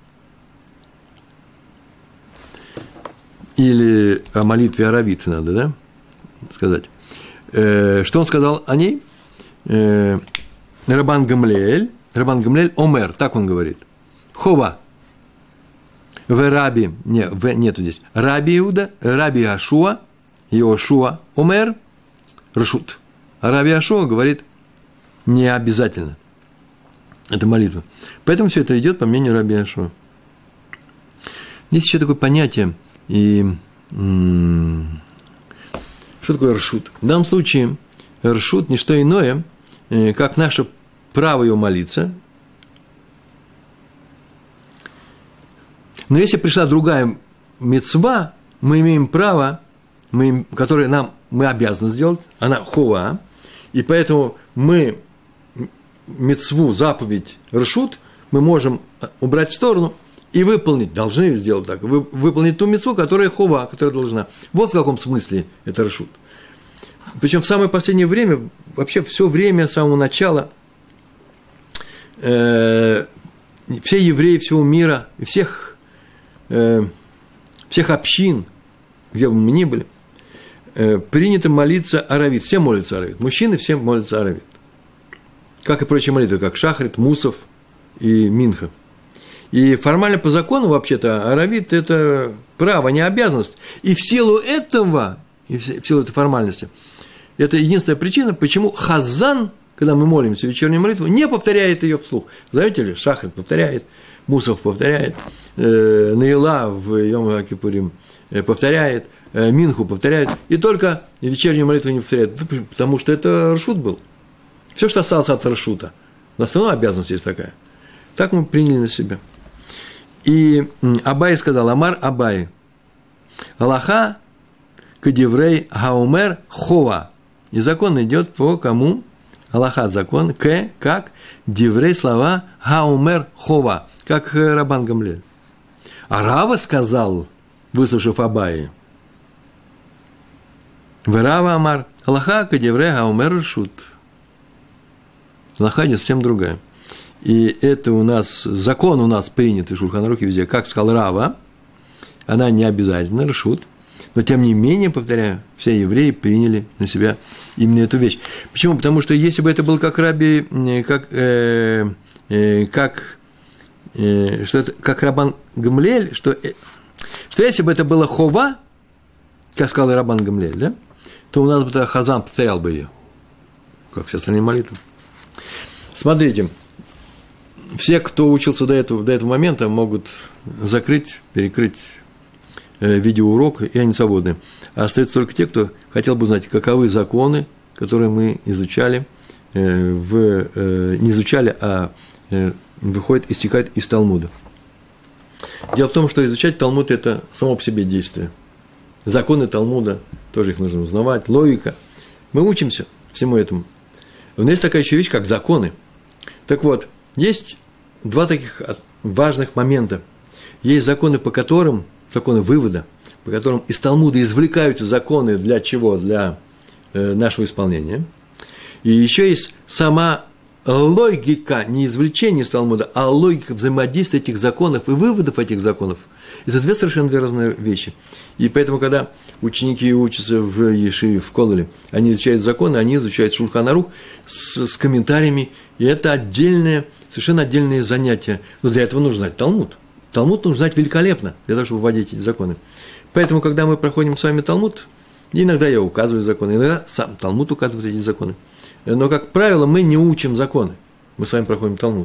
Speaker 1: Или о молитве аравит надо, да, сказать. Э, что он сказал о ней? Э, Рабан Гамлиэль, Рабан Гамлиэль омер, так он говорит. Хова. В Раби, не, в, нету здесь. Раби Иуда, Раби Ашуа, Йошуа омер, рашут. А Раби Ашуа говорит, не обязательно. Это молитва. Поэтому все это идет по мнению Раби Ашуа. Есть еще такое понятие, и м- что такое рашут? В данном случае рашут не что иное, э, как наше право его молиться. Но если пришла другая мицва, мы имеем право, мы, которое нам, мы обязаны сделать, она хова, и поэтому мы мицву, заповедь, рашут, мы можем убрать в сторону и выполнить, должны сделать так, вы, выполнить ту мицву, которая хова, которая должна. Вот в каком смысле это рашут. Причем в самое последнее время, вообще все время, с самого начала, э, все евреи всего мира, всех, э, всех общин, где бы мы ни были, э, принято молиться аравит. Все молятся аравит. Мужчины все молятся аравит. Как и прочие молитвы, как шахрит, мусов и минха. И формально по закону, вообще-то, аравит – это право, не обязанность. И в силу этого, и в силу этой формальности, это единственная причина, почему хазан, когда мы молимся вечернюю молитву, не повторяет ее вслух. Знаете ли, шахрит повторяет, мусов повторяет, э, наила в Йом Кипурим повторяет, э, минху повторяет, и только вечернюю молитву не повторяет, потому что это рашут был. Все, что осталось от рашута. У нас все равно обязанность есть такая. Так мы приняли на себя. И Абай сказал, Амар Абай, Аллаха кадеврей гаумер хова. И закон идет по кому? Аллаха закон, к, как, деврей слова гаумер хова, как Рабан Гамлиэль. А Рава сказал, выслушав Абай, Верава Амар, Аллаха кадеврей гаумер рашут. Аллаха совсем другая. И это у нас, закон у нас принят в Шульхан Арухе везде, как сказал Рава, она не обязательно, рашут, но тем не менее, повторяю, все евреи приняли на себя именно эту вещь. Почему? Потому что если бы это был как Раби, как, э, э, как, э, что это, как Рабан Гамлиэль, что, э, что если бы это было хова, как сказал Рабан Гамлиэль, да, то у нас бы тогда хазан повторял бы ее, как все остальные молитвы. Смотрите, все, кто учился до этого, до этого момента, могут закрыть, перекрыть э, видеоурок, и они свободны. А остаются только те, кто хотел бы знать, каковы законы, которые мы изучали, э, в, э, не изучали, а э, выходит, истекает из Талмуда. Дело в том, что изучать Талмуд – это само по себе действие. Законы Талмуда, тоже их нужно узнавать, логика. Мы учимся всему этому. Но есть такая еще вещь, как законы. Так вот, есть два таких важных момента. Есть законы, по которым, законы вывода, по которым из Талмуда извлекаются законы для чего? Для э, нашего исполнения. И еще есть сама логика, не извлечение из Талмуда, а логика взаимодействия этих законов и выводов этих законов. Это две совершенно две разные вещи. И поэтому, когда ученики учатся в Ешиве, в Колеле, они изучают законы, они изучают Шульхан Арух с, с комментариями, и это отдельное, совершенно отдельное занятие. Но для этого нужно знать Талмуд. Талмуд нужно знать великолепно, для того, чтобы вводить эти законы. Поэтому, когда мы проходим с вами Талмуд, иногда я указываю законы, иногда сам Талмуд указывает эти законы. Но, как правило, мы не учим законы. Мы с вами проходим Талмуд.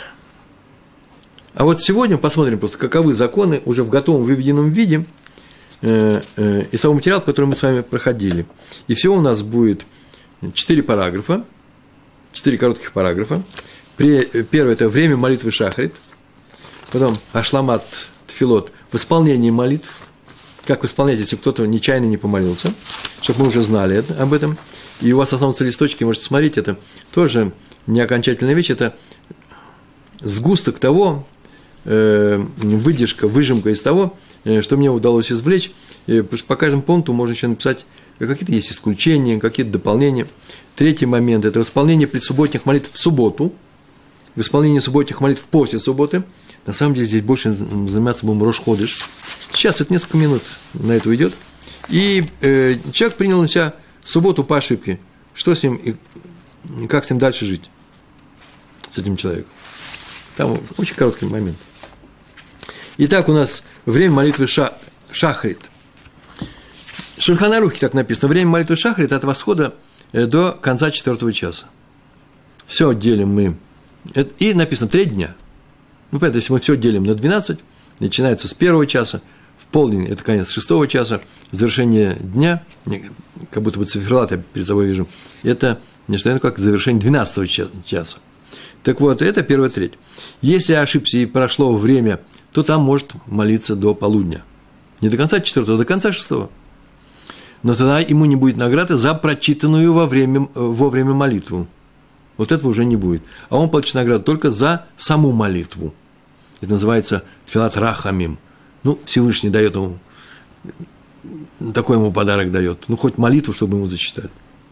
Speaker 1: А вот сегодня посмотрим просто, каковы законы уже в готовом выведенном виде, э, э, из того материала, который мы с вами проходили. И всего у нас будет четыре параграфа, четыре коротких параграфа. Первое – это время молитвы шахрит, потом ашламат тфилот в исполнении молитв, как исполнять, если кто-то нечаянно не помолился, чтобы мы уже знали это, об этом. И у вас останутся листочки, можете смотреть, это тоже не окончательная вещь, это сгусток того, э, выдержка, выжимка из того, э, что мне удалось извлечь, э, потому что по каждому пункту можно еще написать, какие-то есть исключения, какие-то дополнения. Третий момент – это исполнение предсубботних молитв в субботу, в исполнении субботних молитв после субботы. На самом деле здесь больше заниматься будем Рош Ходеш. Сейчас это несколько минут на это уйдет. И э, человек принял на себя субботу по ошибке. Что с ним и как с ним дальше жить? С этим человеком. Там очень короткий момент. Итак, у нас время молитвы ша, шахрит. В Шульхан Арухе так написано. Время молитвы шахрит от восхода до конца четвертого часа. Все делим мы. И написано три дня. Ну, понятно, если мы все делим на двенадцать, начинается с первого часа, в полдень – это конец шестого часа, завершение дня, как будто бы циферлат я перед собой вижу, это не что иное, как завершение двенадцатого часа. Так вот, это первая треть. Если я ошибся и прошло время, то там может молиться до полудня. Не до конца четвертого, а до конца шестого. Но тогда ему не будет награды за прочитанную во время, во время молитву. Вот этого уже не будет. А он получит награду только за саму молитву. Это называется тфилат рахамим. Ну, Всевышний дает ему, такой ему подарок дает. Ну, хоть молитву, чтобы ему зачитали.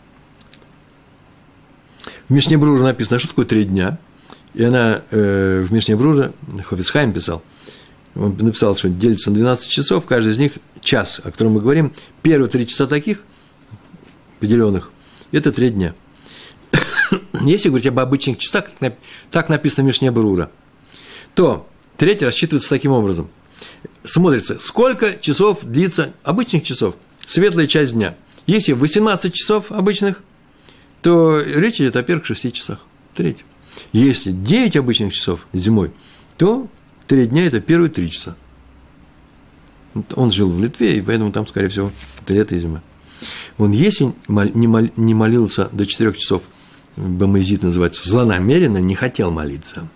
Speaker 1: В Мишне Брура написано, а что такое три дня? И она э, в Мишне Брура, Хофец Хаим писал, он написал, что делится на двенадцать часов, каждый из них час, о котором мы говорим. Первые три часа таких, определенных, это три дня. Если говорить об обычных часах, так написано в Мишне Брура, то третий рассчитывается таким образом. Смотрится, сколько часов длится, обычных часов, светлая часть дня. Если восемнадцать часов обычных, то речь идет о первых шести часах. Третий. Если девять обычных часов зимой, то три дня – это первые три часа. Он жил в Литве, и поэтому там, скорее всего, это лето и зима. Он, если не молился до четырех часов, бамезит называется, злонамеренно не хотел молиться.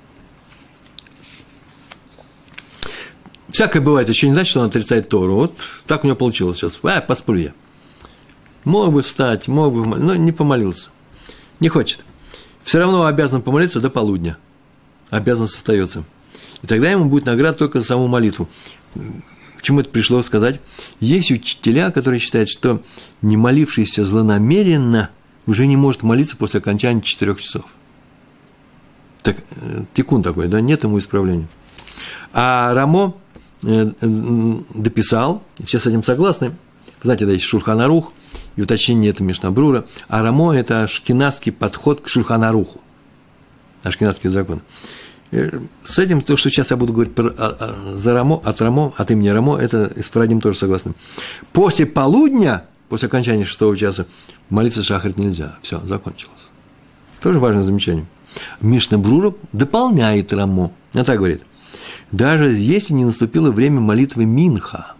Speaker 1: Всякое бывает, еще не значит, что он отрицает Тору. Вот так у него получилось сейчас. А, поспорю я. Мог бы встать, мог бы, но не помолился. Не хочет. Все равно обязан помолиться до полудня. Обязанность остается. И тогда ему будет награда только за саму молитву. К чему это пришло сказать? Есть учителя, которые считают, что не молившийся злонамеренно уже не может молиться после окончания четырех часов. Так, тикун такой, да, нет ему исправления. А Рамо дописал, и все с этим согласны. Вы знаете, да, есть Шульхан Арух, и уточнение это Мишна Брура. А Рамо – это ашкеназский подход к Шульхан Аруху. Ашкеназский закон. С этим, то, что сейчас я буду говорить про, а, а, за Рамо, от Рамо, от имени Рамо, это с Фарадим тоже согласны. После полудня, после окончания шестого часа, молиться шахрит нельзя. Все, закончилось. Тоже важное замечание. Мишна Брура дополняет Рамо. Она так говорит. Даже если не наступило время молитвы Минха,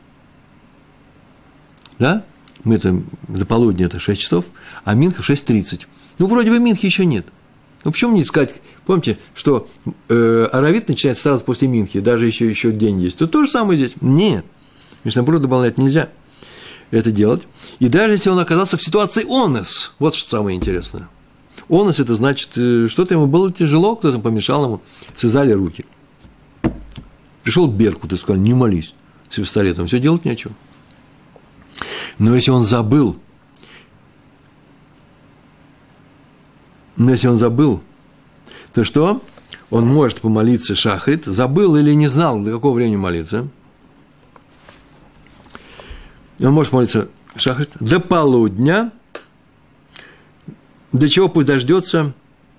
Speaker 1: да, мы это до полудня это шесть часов, а Минха в шесть тридцать. Ну, вроде бы Минхи еще нет. Ну, почему не искать? Помните, что э, аравит начинается сразу после Минхи, даже еще, еще день есть. То то же самое здесь. Нет. Мишна Брура добавлять нельзя это делать. И даже если он оказался в ситуации онес, вот что самое интересное. Онес – это значит, что-то ему было тяжело, кто-то помешал ему, связали руки. Пришел Беркут и сказал, не молись с пистолетом, все делать нечего. Но если он забыл, но если он забыл, то что? Он может помолиться шахрит, забыл или не знал, до какого времени молиться. Он может молиться шахрит до полудня, до чего пусть дождется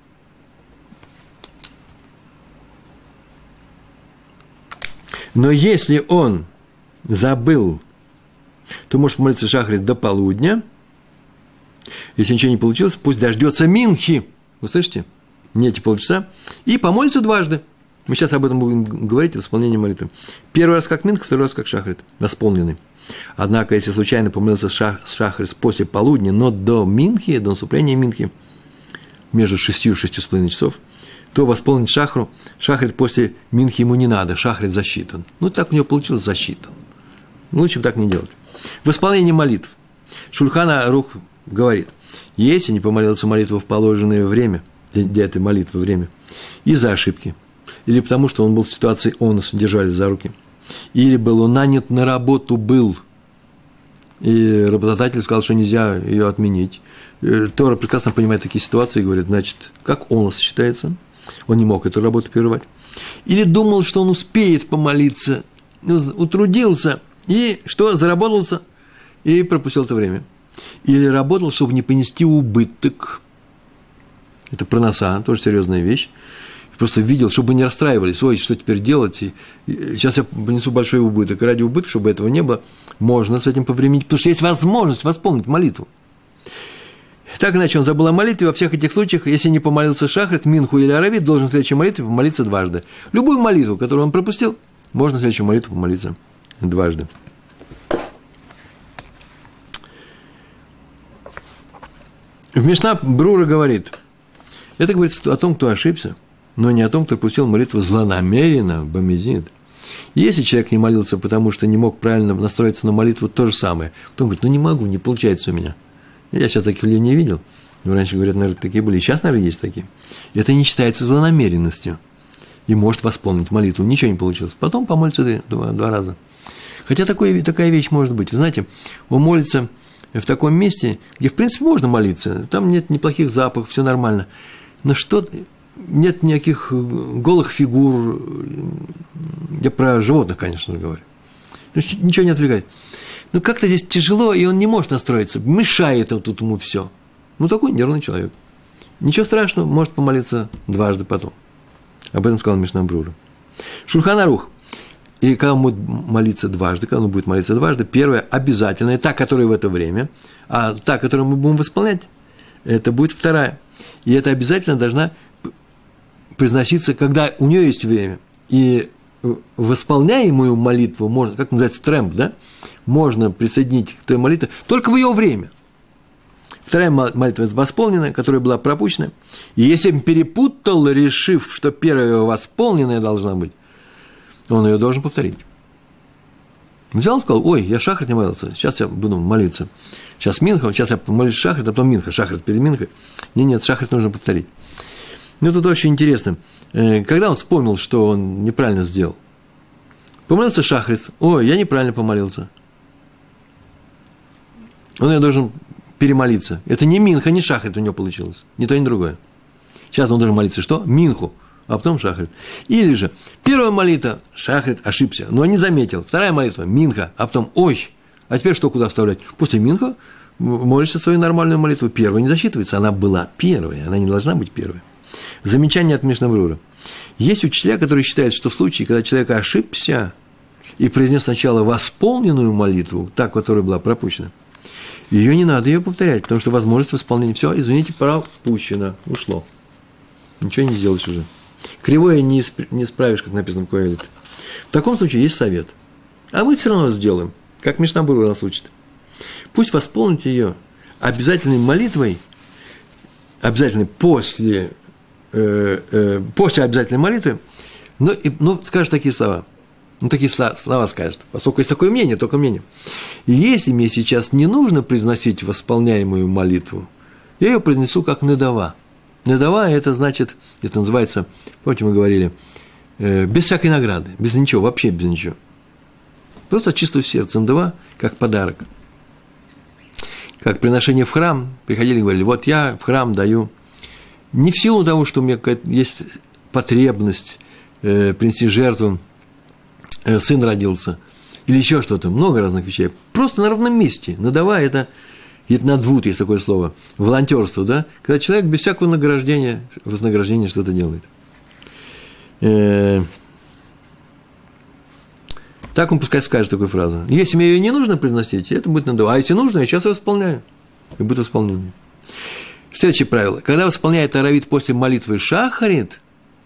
Speaker 1: но если он забыл, то может молиться шахрит до полудня. Если ничего не получилось, пусть дождется Минхи. Вы слышите? Не эти полчаса. И помолится дважды. Мы сейчас об этом будем говорить в исполнении молитвы. Первый раз как Минха, второй раз как шахрит, восполненный. Однако, если случайно помолился шах, шахрис после полудня, но до минхи, до наступления минхи, между шестью и шестью с половиной часов, то восполнить шахру, шахрит после минхи ему не надо, шахрит засчитан. Ну, так у него получилось, засчитан. Лучше так не делать. В исполнении молитв. Шульхан Арух говорит, если не помолился молитву в положенное время, для этой молитвы время, из-за ошибки, или потому что он был в ситуации онос, держали за руки, или был он нанят на работу был, и работодатель сказал, что нельзя ее отменить. Тора прекрасно понимает такие ситуации и говорит, значит, как онос считается, он не мог эту работу прерывать. Или думал, что он успеет помолиться, утрудился, и что, заработался, и пропустил это время. Или работал, чтобы не понести убыток. Это проноса, тоже серьезная вещь. Просто видел, чтобы не расстраивались, ой, что теперь делать, и, и, сейчас я понесу большой убыток. И ради убытка, чтобы этого не было, можно с этим повременить, потому что есть возможность восполнить молитву. Так иначе он забыл о молитве, во всех этих случаях, если не помолился шахрит, минху или аравит, должен в следующей молитве помолиться дважды. Любую молитву, которую он пропустил, можно в следующую молитву помолиться дважды. В Мишна Брура говорит, это говорит о том, кто ошибся, но не о том, кто пустил молитву злонамеренно, бомизид. Если человек не молился, потому что не мог правильно настроиться на молитву, то же самое. Потом говорит, ну не могу, не получается у меня. Я сейчас таких людей не видел. Но раньше, говорят, наверное, такие были. И сейчас, наверное, есть такие. Это не считается злонамеренностью. И может восполнить молитву. Ничего не получилось. Потом помолится два, два раза. Хотя такое, такая вещь может быть. Вы знаете, он молится в таком месте, где, в принципе, можно молиться. Там нет неплохих запахов, все нормально. Но что... Нет никаких голых фигур. Я про животных, конечно, говорю. Ничего не отвлекает. Но как-то здесь тяжело, и он не может настроиться. Мешает тут ему все. Ну, такой нервный человек. Ничего страшного, может помолиться дважды потом. Об этом сказал Мишна Брура. Шульхан Арух. И когда он будет молиться дважды, когда он будет молиться дважды, первое обязательное, та, которая в это время, а та, которую мы будем восполнять, это будет вторая. И это обязательно должна произноситься, когда у нее есть время. И восполняемую молитву можно, как называется, трэмп, да, можно присоединить к той молитве только в ее время. Вторая молитва восполненная, которая была пропущена. И если он перепутал, решив, что первая восполненная должна быть, он ее должен повторить. Взял и сказал, ой, я шахрит не молился, сейчас я буду молиться. Сейчас минха, сейчас я помолюсь шахрит, а потом минха, шахрит перед минхой. Нет, нет, шахрит нужно повторить. Ну, тут очень интересно. Когда он вспомнил, что он неправильно сделал, помолился шахрит, ой, я неправильно помолился. Он ее должен перемолиться. Это не минха, не шахрит у него получилось. Ни то, ни другое. Сейчас он должен молиться что? Минху, а потом шахрит. Или же первая молитва, шахрит ошибся, но не заметил. Вторая молитва, минха, а потом ой, а теперь что куда вставлять? После минха молишься свою нормальную молитву. Первая не засчитывается, она была первая, она не должна быть первой. Замечание от Мишна Брура. Есть учителя, которые считают, что в случае, когда человек ошибся и произнес сначала восполненную молитву, та, которая была пропущена, ее не надо ее повторять, потому что возможность восполнения, все, извините, пропущено, ушло. Ничего не сделаешь уже. Кривое не исправишь, как написано в Коэлете. В таком случае есть совет. А мы все равно сделаем, как Мишна Брура нас учит. Пусть восполните ее обязательной молитвой, обязательной после, э, э, после обязательной молитвы, но, и, но скажет такие слова. Ну, такие слова, слова скажет, поскольку есть такое мнение, только мнение. И если мне сейчас не нужно произносить восполняемую молитву, я ее произнесу как недава. Недава – это значит, это называется, помните, мы говорили, э, без всякой награды, без ничего, вообще без ничего. Просто от чистого сердца. Недава как подарок. Как приношение в храм, приходили и говорили, вот я в храм даю не в силу того, что у меня есть потребность э, принести жертву, э, сын родился, или еще что-то, много разных вещей, просто на ровном месте. Надава – это, это надвуд, есть такое слово, волонтерство, да, когда человек без всякого награждения, вознаграждения что-то делает. Э, Так он пускай скажет такую фразу. Если мне ее не нужно произносить, это будет надава. А если нужно, я сейчас ее исполняю. И будет исполнение. Следующее правило. Когда восполняет аравит после молитвы шахарит,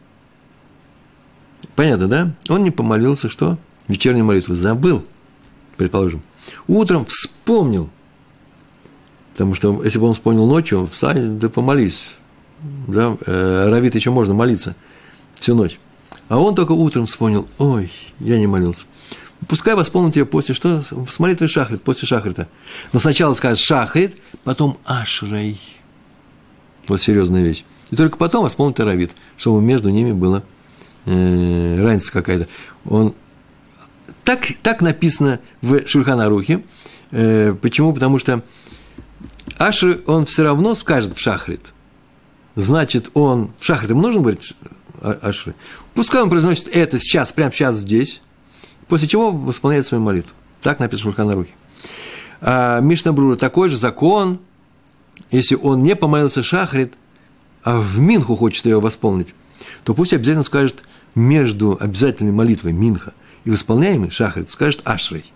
Speaker 1: понятно, да? Он не помолился, что? Вечернюю молитву забыл. предположим, утром вспомнил, потому что если бы он вспомнил ночью, встань, да помолись, да, э, раввит еще можно молиться всю ночь, а он только утром вспомнил, ой, я не молился. Пускай восполнит ее после что? С молитвой шахрит, после шахрита. Но сначала скажет шахрит, потом ашрей. Вот серьезная вещь. И только потом восполнит раввит, чтобы между ними была э, разница какая-то. Он, так, так написано в Шульхан Арухе. Э, почему? Потому что ашрей он все равно скажет в шахрит. Значит, он в шахрит ему нужно говорить ашрей. Пускай он произносит это сейчас, прямо сейчас здесь. После чего восполняет свою молитву. Так написано в Шульхан Арухе. А Мишна Брура такой же закон, если он не помолился шахрит, а в минху хочет ее восполнить, то пусть обязательно скажет между обязательной молитвой минха и восполняемой шахрит, скажет ашрей.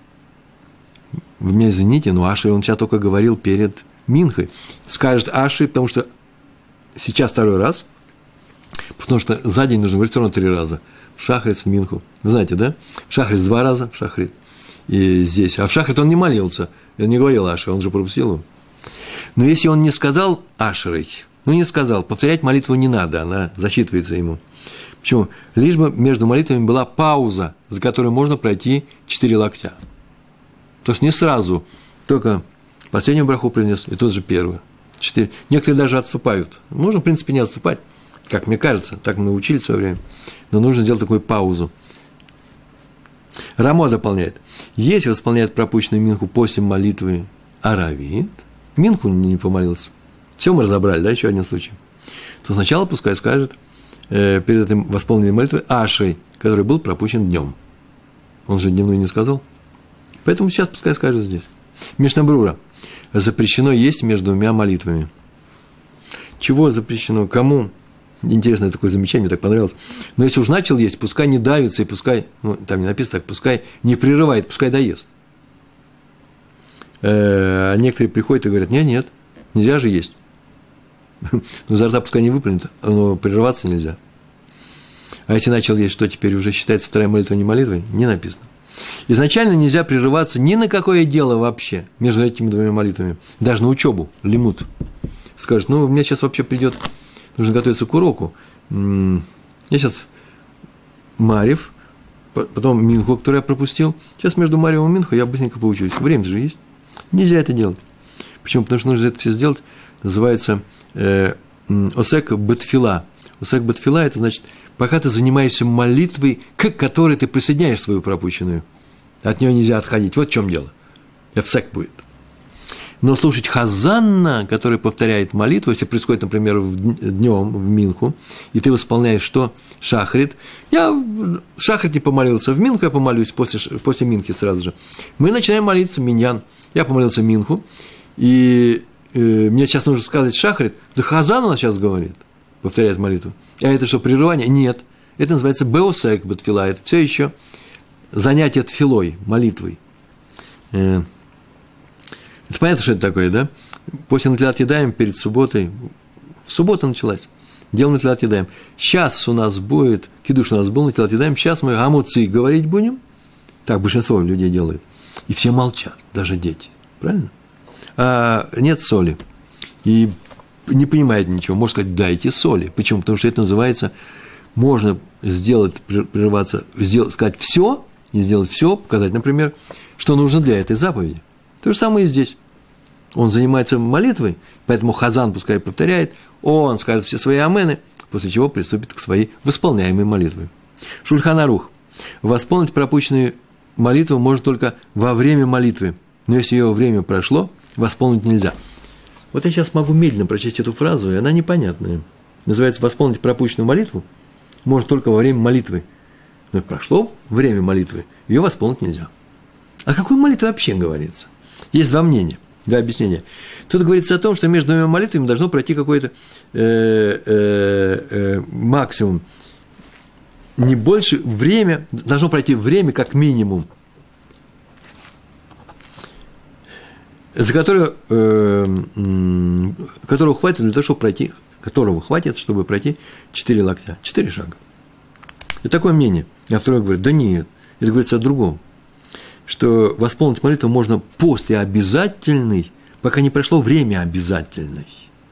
Speaker 1: Вы меня извините, но ашрей он сейчас только говорил перед минхой. Скажет ашрей, потому что сейчас второй раз, потому что за день нужно говорить все равно три раза. В шахрит, в минху. Вы знаете, да? В шахрит два раза, в шахрит. И здесь. А в шахрит он не молился. Он не говорил ашрей, он же пропустил его. Но если он не сказал ашрей, ну не сказал, повторять молитву не надо, она засчитывается ему. Почему? Лишь бы между молитвами была пауза, за которой можно пройти четыре локтя. То есть не сразу, только последнюю браху принес, и тот же первый. Четыре. Некоторые даже отступают. Можно, в принципе, не отступать, как мне кажется, так мы учили в свое время. Но нужно сделать такую паузу. Рамо дополняет. Если восполняет пропущенную минху после молитвы аравит, минху не помолился, все мы разобрали, да, еще один случай, то сначала пускай скажет э, перед этим восполненной молитвой ашей, который был пропущен днем. Он же дневную не сказал. Поэтому сейчас пускай скажет здесь. Мишна Брура. Запрещено есть между двумя молитвами. Чего запрещено? Кому? Интересное такое замечание, мне так понравилось. Но если уж начал есть, пускай не давится, и пускай, ну, там не написано так, пускай не прерывает, пускай доест. А некоторые приходят и говорят, нет, нет, нельзя же есть. Ну, изо рта пускай не выплюнет, но прерываться нельзя. А если начал есть, что теперь уже считается вторая молитва не молитвой? Не написано. Изначально нельзя прерываться ни на какое дело вообще между этими двумя молитвами. Даже на учебу, лимут. Скажет, ну, у меня сейчас вообще придет, нужно готовиться к уроку. Я сейчас Марев, потом Минху, который я пропустил. Сейчас между Маревым и Минху я быстренько поучусь. Время же есть. Нельзя это делать. Почему? Потому что нужно это все сделать. Называется э, осек бетфила. Осек бетфила – это значит, пока ты занимаешься молитвой, к которой ты присоединяешь свою пропущенную. От нее нельзя отходить. Вот в чем дело. Эфсек будет. Но слушать хазанна, который повторяет молитву, если происходит, например, днем в Минху, и ты восполняешь что? Шахрит. Я в Шахрите помолился, в Минху я помолюсь после, после Минхи сразу же. Мы начинаем молиться, миньян. Я помолился Минху, и э, мне сейчас нужно сказать Шахрит. Да хазан он сейчас говорит, повторяет молитву. А это что, прерывание? Нет. Это называется беосек бетфила. Это все еще занятие тфилой, молитвой. Это понятно, что это такое, да? После натлят едаем перед субботой. Суббота началась. Делаем натлят едаем. Сейчас у нас будет, кидуш у нас был, натлят едаем. Сейчас мы гамуци говорить будем. Так большинство людей делает. И все молчат, даже дети. Правильно? А нет соли. И не понимает ничего. Можно сказать, дайте соли. Почему? Потому что это называется, можно сделать, прерываться, сделать, сказать все, и сделать все, показать, например, что нужно для этой заповеди. То же самое и здесь. Он занимается молитвой, поэтому хазан пускай повторяет, он скажет все свои амены, после чего приступит к своей восполняемой молитве. Шульхан Арух. Восполнить пропущенную молитву можно только во время молитвы, но если ее время прошло, восполнить нельзя. Вот я сейчас могу медленно прочесть эту фразу, и она непонятная. Называется «восполнить пропущенную молитву» можно только во время молитвы. Но прошло время молитвы, ее восполнить нельзя. О какой молитве вообще говорится? Есть два мнения, два объяснения. Тут говорится о том, что между двумя молитвами должно пройти какой-то э, э, э, максимум, не больше время, должно пройти время как минимум, за которое, э, которого хватит для того, чтобы пройти, которого хватит, чтобы пройти четыре локтя, четыре шага. И такое мнение. А второй говорит, да нет, это говорится о другом. что восполнить молитву можно после обязательной, пока не прошло время обязательной.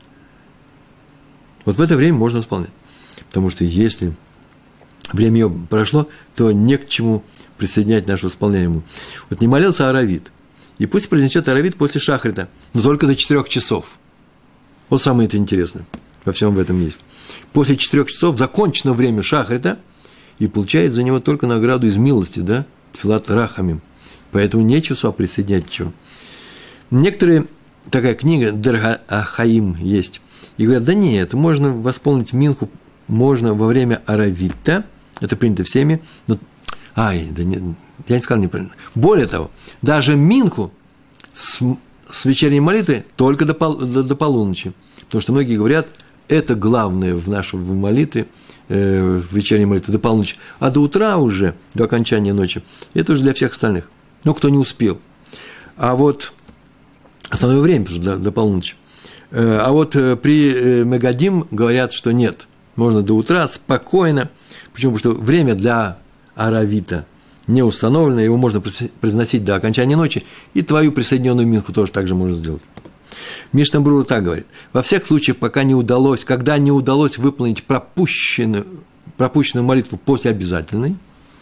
Speaker 1: Вот в это время можно восполнять. Потому что если время ее прошло, то не к чему присоединять наше восполнение ему. Вот не молился Аравит. И пусть произнесет Аравит после шахрита, но только до четырех часов. Вот самое это интересное. Во всем в этом есть. После четырех часов закончено время шахрита и получает за него только награду из милости, да, тфилат рахамим. Поэтому нечего сюда присоединять чего. Некоторые, такая книга Дер ха-Хаим есть, и говорят, да нет, можно восполнить минху, можно во время Аравита, это принято всеми, но, ай, да не, я не сказал неправильно. Более того, даже минху с, с вечерней молитвы только до, пол, до, до полуночи, потому что многие говорят, это главное в нашей молитве, э, в вечерней молитве до полуночи, а до утра уже, до окончания ночи, это уже для всех остальных, ну, кто не успел. А вот основное время до, до полуночи. А вот при Мегадим говорят, что нет, можно до утра спокойно. Почему? Потому что время для Аравита не установлено, его можно произносить до окончания ночи, и твою присоединенную минху тоже так же можно сделать. Мишна Брура так говорит. Во всех случаях, пока не удалось, когда не удалось выполнить пропущенную, пропущенную молитву после обязательной,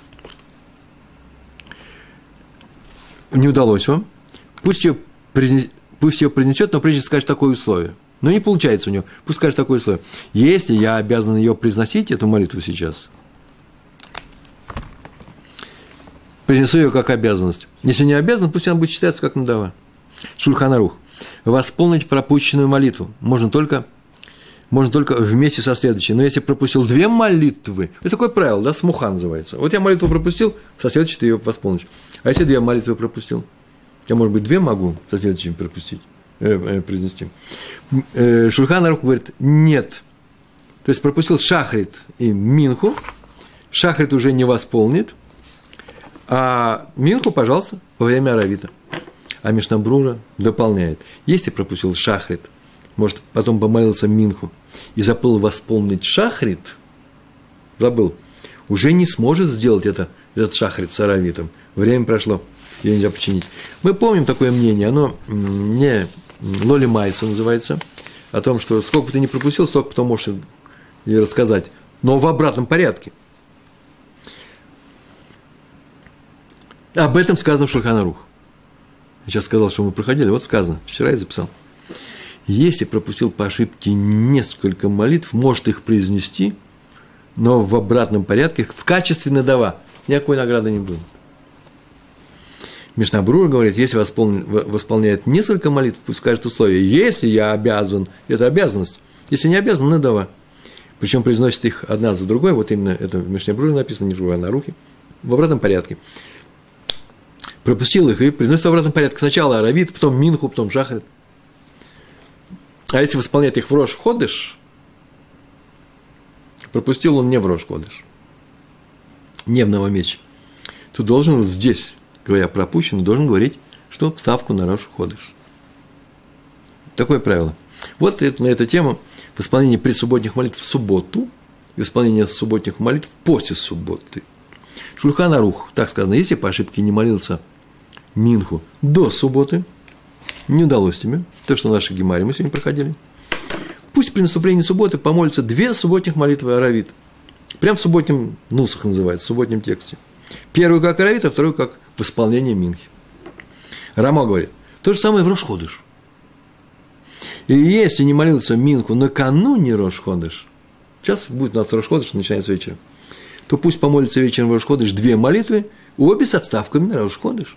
Speaker 1: не удалось вам, пусть ее произнесет, Пусть ее произнесет, но прежде скажет такое условие. Но не получается у него. Пусть скажет такое условие. Если я обязан ее произносить, эту молитву сейчас, принесу ее как обязанность. Если не обязан, пусть она будет считаться как надава. Шульхан Арух. Восполнить пропущенную молитву можно только, можно только вместе со следующей. Но если пропустил две молитвы, это такое правило, да, смуха называется. Вот я молитву пропустил, со следующей ты ее восполнишь. А если две молитвы пропустил? Я, может быть, две могу со следующим пропустить, э, э, произнести. Э, Шульхан Арух говорит, нет. То есть, пропустил шахрит и минху, шахрит уже не восполнит, а минху, пожалуйста, во время Аравита. А Мишна Брура дополняет. Если пропустил шахрит, может, потом помолился минху и забыл восполнить шахрит, забыл, уже не сможет сделать это, этот шахрит с Аравитом. Время прошло. Ее нельзя починить. Мы помним такое мнение, оно не Лоли Майса называется, о том, что сколько бы ты ни пропустил, столько кто может и рассказать, но в обратном порядке. Об этом сказано в Шульхан Арух. Я сейчас сказал, что мы проходили, вот сказано, вчера я записал. Если пропустил по ошибке несколько молитв, может их произнести, но в обратном порядке, в качестве надава, никакой награды не будет. Мишна Брура говорит, если восполняет несколько молитв, пусть скажет условие. Если я обязан, это обязанность. Если не обязан, надава. Причем произносит их одна за другой, вот именно это в Мишне Брура написано, не в Шульхан Арухе, в обратном порядке. Пропустил их и произносит в обратном порядке. Сначала Аравит, потом Минху, потом Шахрит. А если восполняет их в Рош Ходеш, пропустил он не в Рош Ходеш, не в Новомесяче, то должен вот здесь, говоря пропущенный, должен говорить, что вставку на Рош Ходеш. Такое правило. Вот это, на эту тему восполнение предсубботних молитв в субботу и восполнение субботних молитв после субботы. Шульхан Арух, так сказано, если по ошибке не молился Минху до субботы, не удалось тебе, то, что наши гемари мы сегодня проходили, пусть при наступлении субботы помолятся две субботних молитвы Аравит. Прям в субботнем нусах называется, в субботнем тексте. Первую как Аравит, а вторую как восполнение Минхи. Рама говорит, то же самое в Рош Ходеш. И если не молился Минху накануне Рош Ходеш, сейчас будет у нас Рош Ходеш, начинается вечером, то пусть помолится вечером в Рош Ходеш две молитвы, обе со вставками на Рош Ходеш.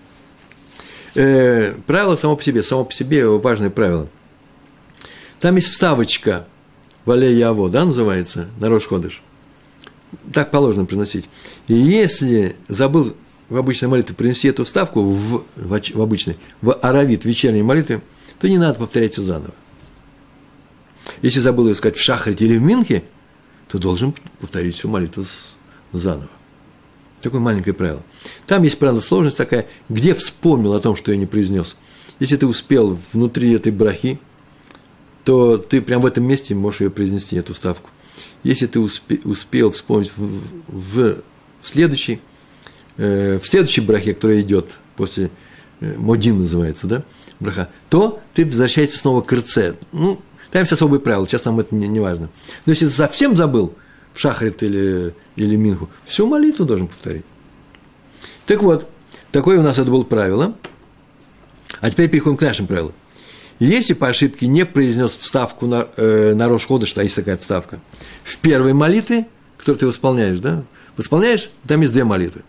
Speaker 1: Э, правило само по себе, само по себе важное правило. Там есть вставочка Вале Яво, да, называется, на Рош Ходеш. Так положено приносить. И если забыл в обычной молитве принести эту вставку в, в, в обычной, в Аравит, в вечерней молитве, то не надо повторять все заново. Если забыл ее сказать в Шахрите или в Минхе, то должен повторить всю молитву заново. Такое маленькое правило. Там есть, правда, сложность такая, где вспомнил о том, что я не произнес. Если ты успел внутри этой брахи, то ты прямо в этом месте можешь ее произнести, эту вставку. Если ты успе, успел вспомнить в, в, в следующей э, в следующей брахе, которая идет после э, Модин называется, да, браха, то ты возвращаешься снова к РЦ. Ну, там есть особые правила, сейчас нам это не, не важно. Но если ты совсем забыл в шахрит или, или минху, всю молитву должен повторить. Так вот, такое у нас это было правило. А теперь переходим к нашим правилам. Если по ошибке не произнес вставку на, э, на Рош Ходеш, а есть такая вставка, в первой молитве, которую ты восполняешь, да, восполняешь, там есть две молитвы.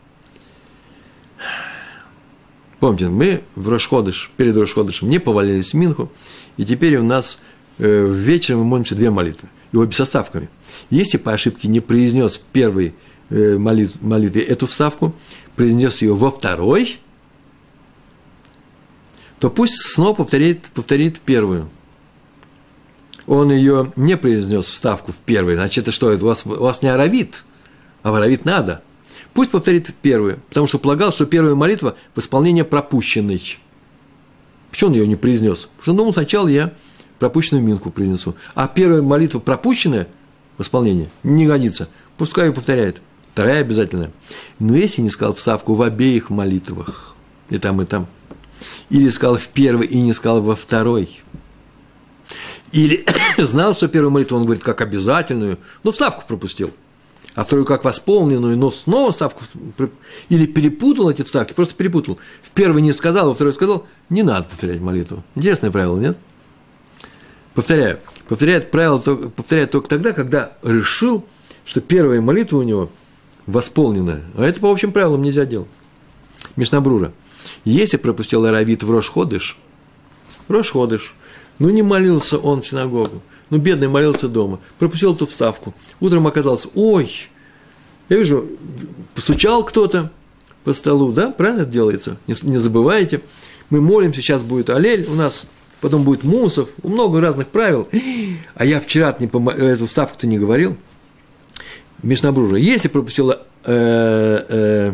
Speaker 1: Помните, мы в Рош Ходеш, перед Рош Ходешем не повалились в Минху, и теперь у нас э, вечером мы молимся две молитвы, и обе со вставками. Если по ошибке не произнес в первой э, молитве, молитве эту вставку, произнес ее во второй, то пусть снова повторит, повторит первую. Он ее не произнес вставку в первой, значит, это что, это у вас, у вас не аравит, а в аравит надо. Пусть повторит первую, потому что полагал, что первая молитва – восполнение пропущенной. Почему он ее не произнес? Потому что он думал, сначала я пропущенную минху произнесу, а первая молитва пропущенная, восполнение, не годится, пускай ее повторяет. Вторая обязательно. Но если не сказал вставку в обеих молитвах, и там, и там, или сказал в первой и не сказал во второй, или знал, что первую молитву он говорит как обязательную, но вставку пропустил, а вторую как восполненную, но снова вставку, или перепутал эти вставки, просто перепутал. В первой не сказал, во второй сказал, не надо повторять молитву. Интересное правило, нет? Повторяю, повторяет правило, повторяет только тогда, когда решил, что первая молитва у него восполненная, а это по общим правилам нельзя делать. Мишна Брура. Если пропустил аравит в Рош Ходеш, Рош Ходеш, ну не молился он в синагогу, ну бедный молился дома, пропустил эту вставку, утром оказался, ой, я вижу, постучал кто-то по столу, да, правильно это делается, не, не забывайте, мы молимся, сейчас будет аллель у нас, потом будет мусов, много разных правил, а я вчера не пом... эту вставку-то не говорил. Мишна Брура, если пропустила э, э,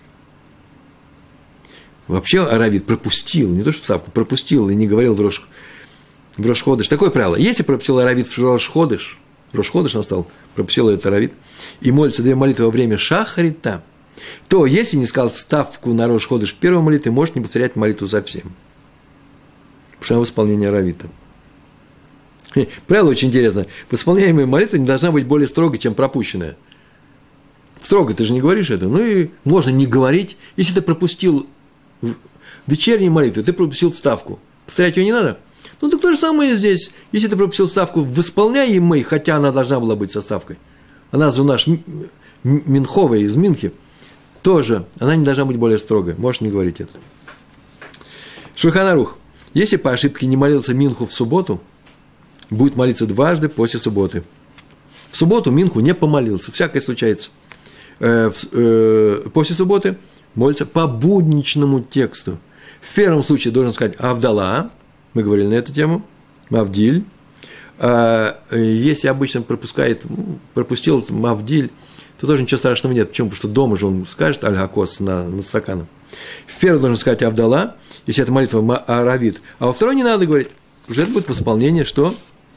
Speaker 1: вообще аравит пропустил, не то что вставку, пропустил и не говорил в Рош, в Рош Ходеш. Такое правило. Если пропустил аравит в Рош Ходеш, Рош Ходеш настал, пропустил этот аравит, и молится две молитвы во время шахрита, то если не сказал вставку на Рош Ходеш в первой молитве, может не повторять молитву совсем. Потому что она в исполнении аравита. Правило очень интересное. Восполняемая молитва не должна быть более строгой, чем пропущенная. Строго, ты же не говоришь это. Ну и можно не говорить. Если ты пропустил вечерней молитвы, ты пропустил вставку. Повторять ее не надо. Ну так то же самое и здесь. Если ты пропустил вставку в исполняемой, хотя она должна была быть со вставкой, она же у нас минховая из Минхи, тоже она не должна быть более строгой. Можешь не говорить это. Шульхан Арух. Если по ошибке не молился Минху в субботу, будет молиться дважды после субботы. В субботу Минху не помолился, всякое случается. Э, э, после субботы молится по будничному тексту. В первом случае должен сказать Авдала, мы говорили на эту тему, Мавдиль. А если обычно пропускает, пропустил Мавдиль, то тоже ничего страшного нет. Почему? Потому что дома же он скажет Аль-Хакос на, над стаканом. В первом должен сказать Авдала, если это молитва аравит, а во второй не надо говорить, потому что это будет восполнение, что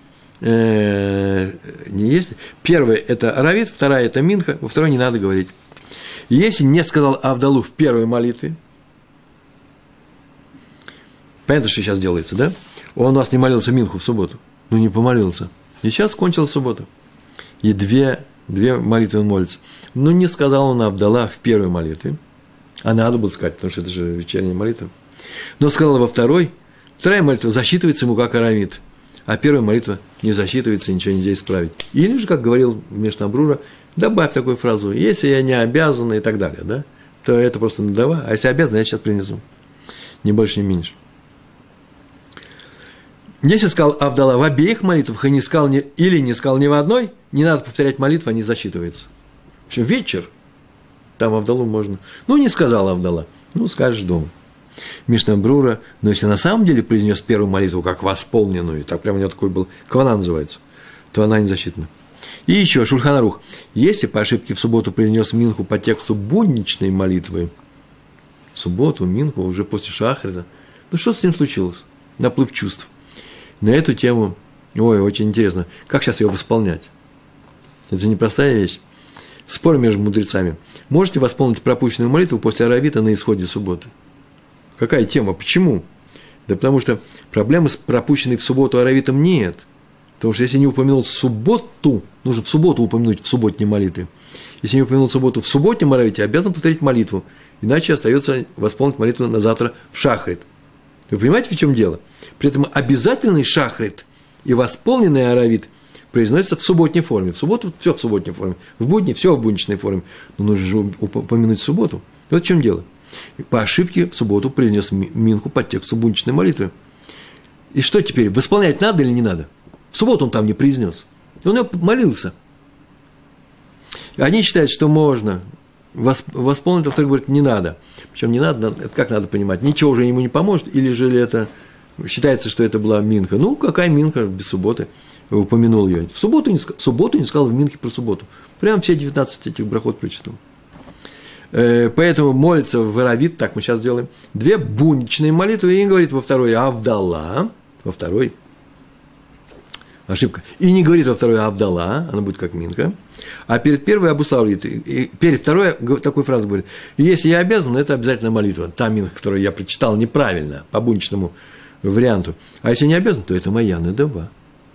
Speaker 1: э, не есть. Первая – это аравит, вторая – это минха, во второй не надо говорить. Если не сказал Авдалу в первой молитве, понятно, что сейчас делается, да? Он у нас не молился минху в субботу, ну не помолился. И сейчас кончилась суббота. И две, две молитвы он молится. Но не сказал он Авдала в первой молитве, а надо было сказать, потому что это же вечерняя молитва. Но сказал во второй, вторая молитва засчитывается ему как аравит, а первая молитва не засчитывается, ничего нельзя исправить. Или же, как говорил Мишна Брура, добавь такую фразу, если я не обязан и так далее, да, то это просто надава, а если обязан, я сейчас принесу. Ни больше, ни меньше. Если сказал Авдала в обеих молитвах и не сказал ни, или не сказал ни в одной, не надо повторять молитву, не засчитывается. В общем, вечер, там Авдалу можно. Ну, не сказал Авдала, ну, скажешь дома. Мишна Брура, но если на самом деле произнес первую молитву как восполненную, так прямо у него такой был, кавана называется, то она не засчитана. И еще, Шульхан Арух, если по ошибке в субботу произнес минху по тексту будничной молитвы, в субботу, минху, уже после шахрита, ну, что с ним случилось? Наплыв чувств. На эту тему, ой, очень интересно, как сейчас ее восполнять? Это же непростая вещь. Спор между мудрецами. Можете восполнить пропущенную молитву после аравита на исходе субботы? Какая тема? Почему? Да потому что проблемы с пропущенной в субботу аравитом нет. Потому что если не упомянул субботу, нужно в субботу упомянуть в субботней молитве. Если не упомянул субботу в субботнем аравите, обязан повторить молитву. Иначе остается восполнить молитву на завтра в шахрит. Вы понимаете, в чем дело? При этом обязательный шахрит и восполненный аравит произносится в субботней форме. В субботу все в субботней форме, в будни все в будничной форме. Но нужно же упомянуть субботу. Вот в чем дело. По ошибке в субботу произнес минху под тексту будничной молитвы. И что теперь, восполнять надо или не надо? В субботу он там не произнес. Он молился. И они считают, что можно восполнить, а второй говорит, не надо. Причем не надо, это как надо понимать, ничего уже ему не поможет, или же это считается, что это была минха. Ну, какая минха без субботы? Упомянул ее. В субботу не, в субботу не сказал в минхе про субботу. Прям все девятнадцать этих брахот прочитал. Поэтому молится в аравит, так мы сейчас делаем, две будничные молитвы, и говорит во второй Авдала, во второй, ошибка, и не говорит во второй Авдала, она будет как минха, а перед первой обуславливает, и перед второй такую фразу говорит, если я обязан, это обязательно молитва, та минха, которую я прочитал неправильно, по будничному варианту, а если не обязан, то это моя недова.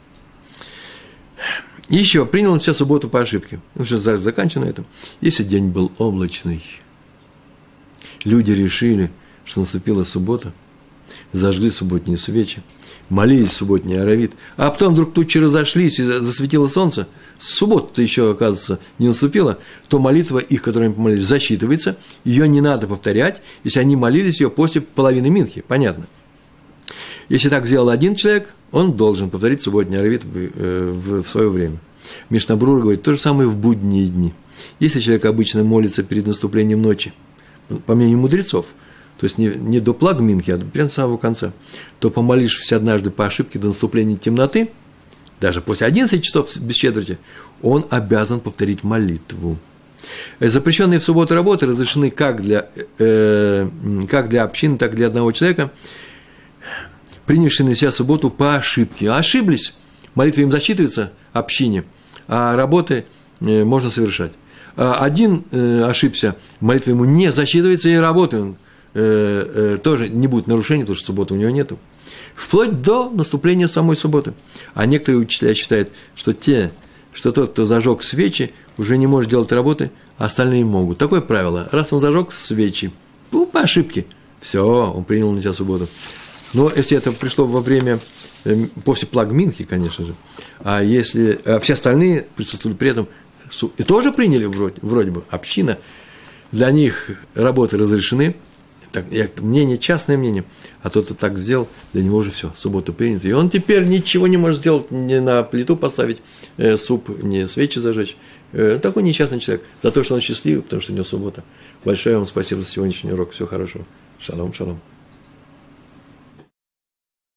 Speaker 1: И еще, принял он все субботу по ошибке. Ну, сейчас заканчиваю на этом. Если день был облачный, люди решили, что наступила суббота, зажгли субботние свечи, молились субботний аравит, а потом вдруг тучи разошлись и засветило солнце, суббота-то еще, оказывается, не наступила, то молитва их, которую они помолились, засчитывается, ее не надо повторять, если они молились ее после половины минхи, понятно. Если так сделал один человек, он должен повторить субботний аравит в, в, в свое время. Мишна Брура говорит, то же самое в будние дни. Если человек обычно молится перед наступлением ночи, по мнению мудрецов, то есть не, не до плаг минхи, а прямо с самого конца, то помолившись однажды по ошибке до наступления темноты, даже после одиннадцати часов без четверти, он обязан повторить молитву. Запрещенные в субботу работы разрешены как для, э, как для общины, так и для одного человека, принявшие на себя субботу по ошибке. Ошиблись, молитва им засчитывается общине, а работы можно совершать. Один ошибся, молитва ему не засчитывается, и работы он тоже не будет нарушений, потому что субботы у него нету. Вплоть до наступления самой субботы. А некоторые учителя считают, что, те, что тот, кто зажег свечи, уже не может делать работы, а остальные могут. Такое правило. Раз он зажег свечи, ну, по ошибке, все, он принял на себя субботу. Но если это пришло во время, после плаг минхи, конечно же, а если а все остальные присутствовали при этом, и тоже приняли вроде, вроде бы, община, для них работы разрешены, так, мнение, частное мнение, а тот, кто так сделал, для него уже все, суббота принята, и он теперь ничего не может сделать, ни на плиту поставить э, суп, ни свечи зажечь, э, такой несчастный человек, за то, что он счастливый, потому что у него суббота. Большое вам спасибо за сегодняшний урок, всего хорошего, шалом, шалом.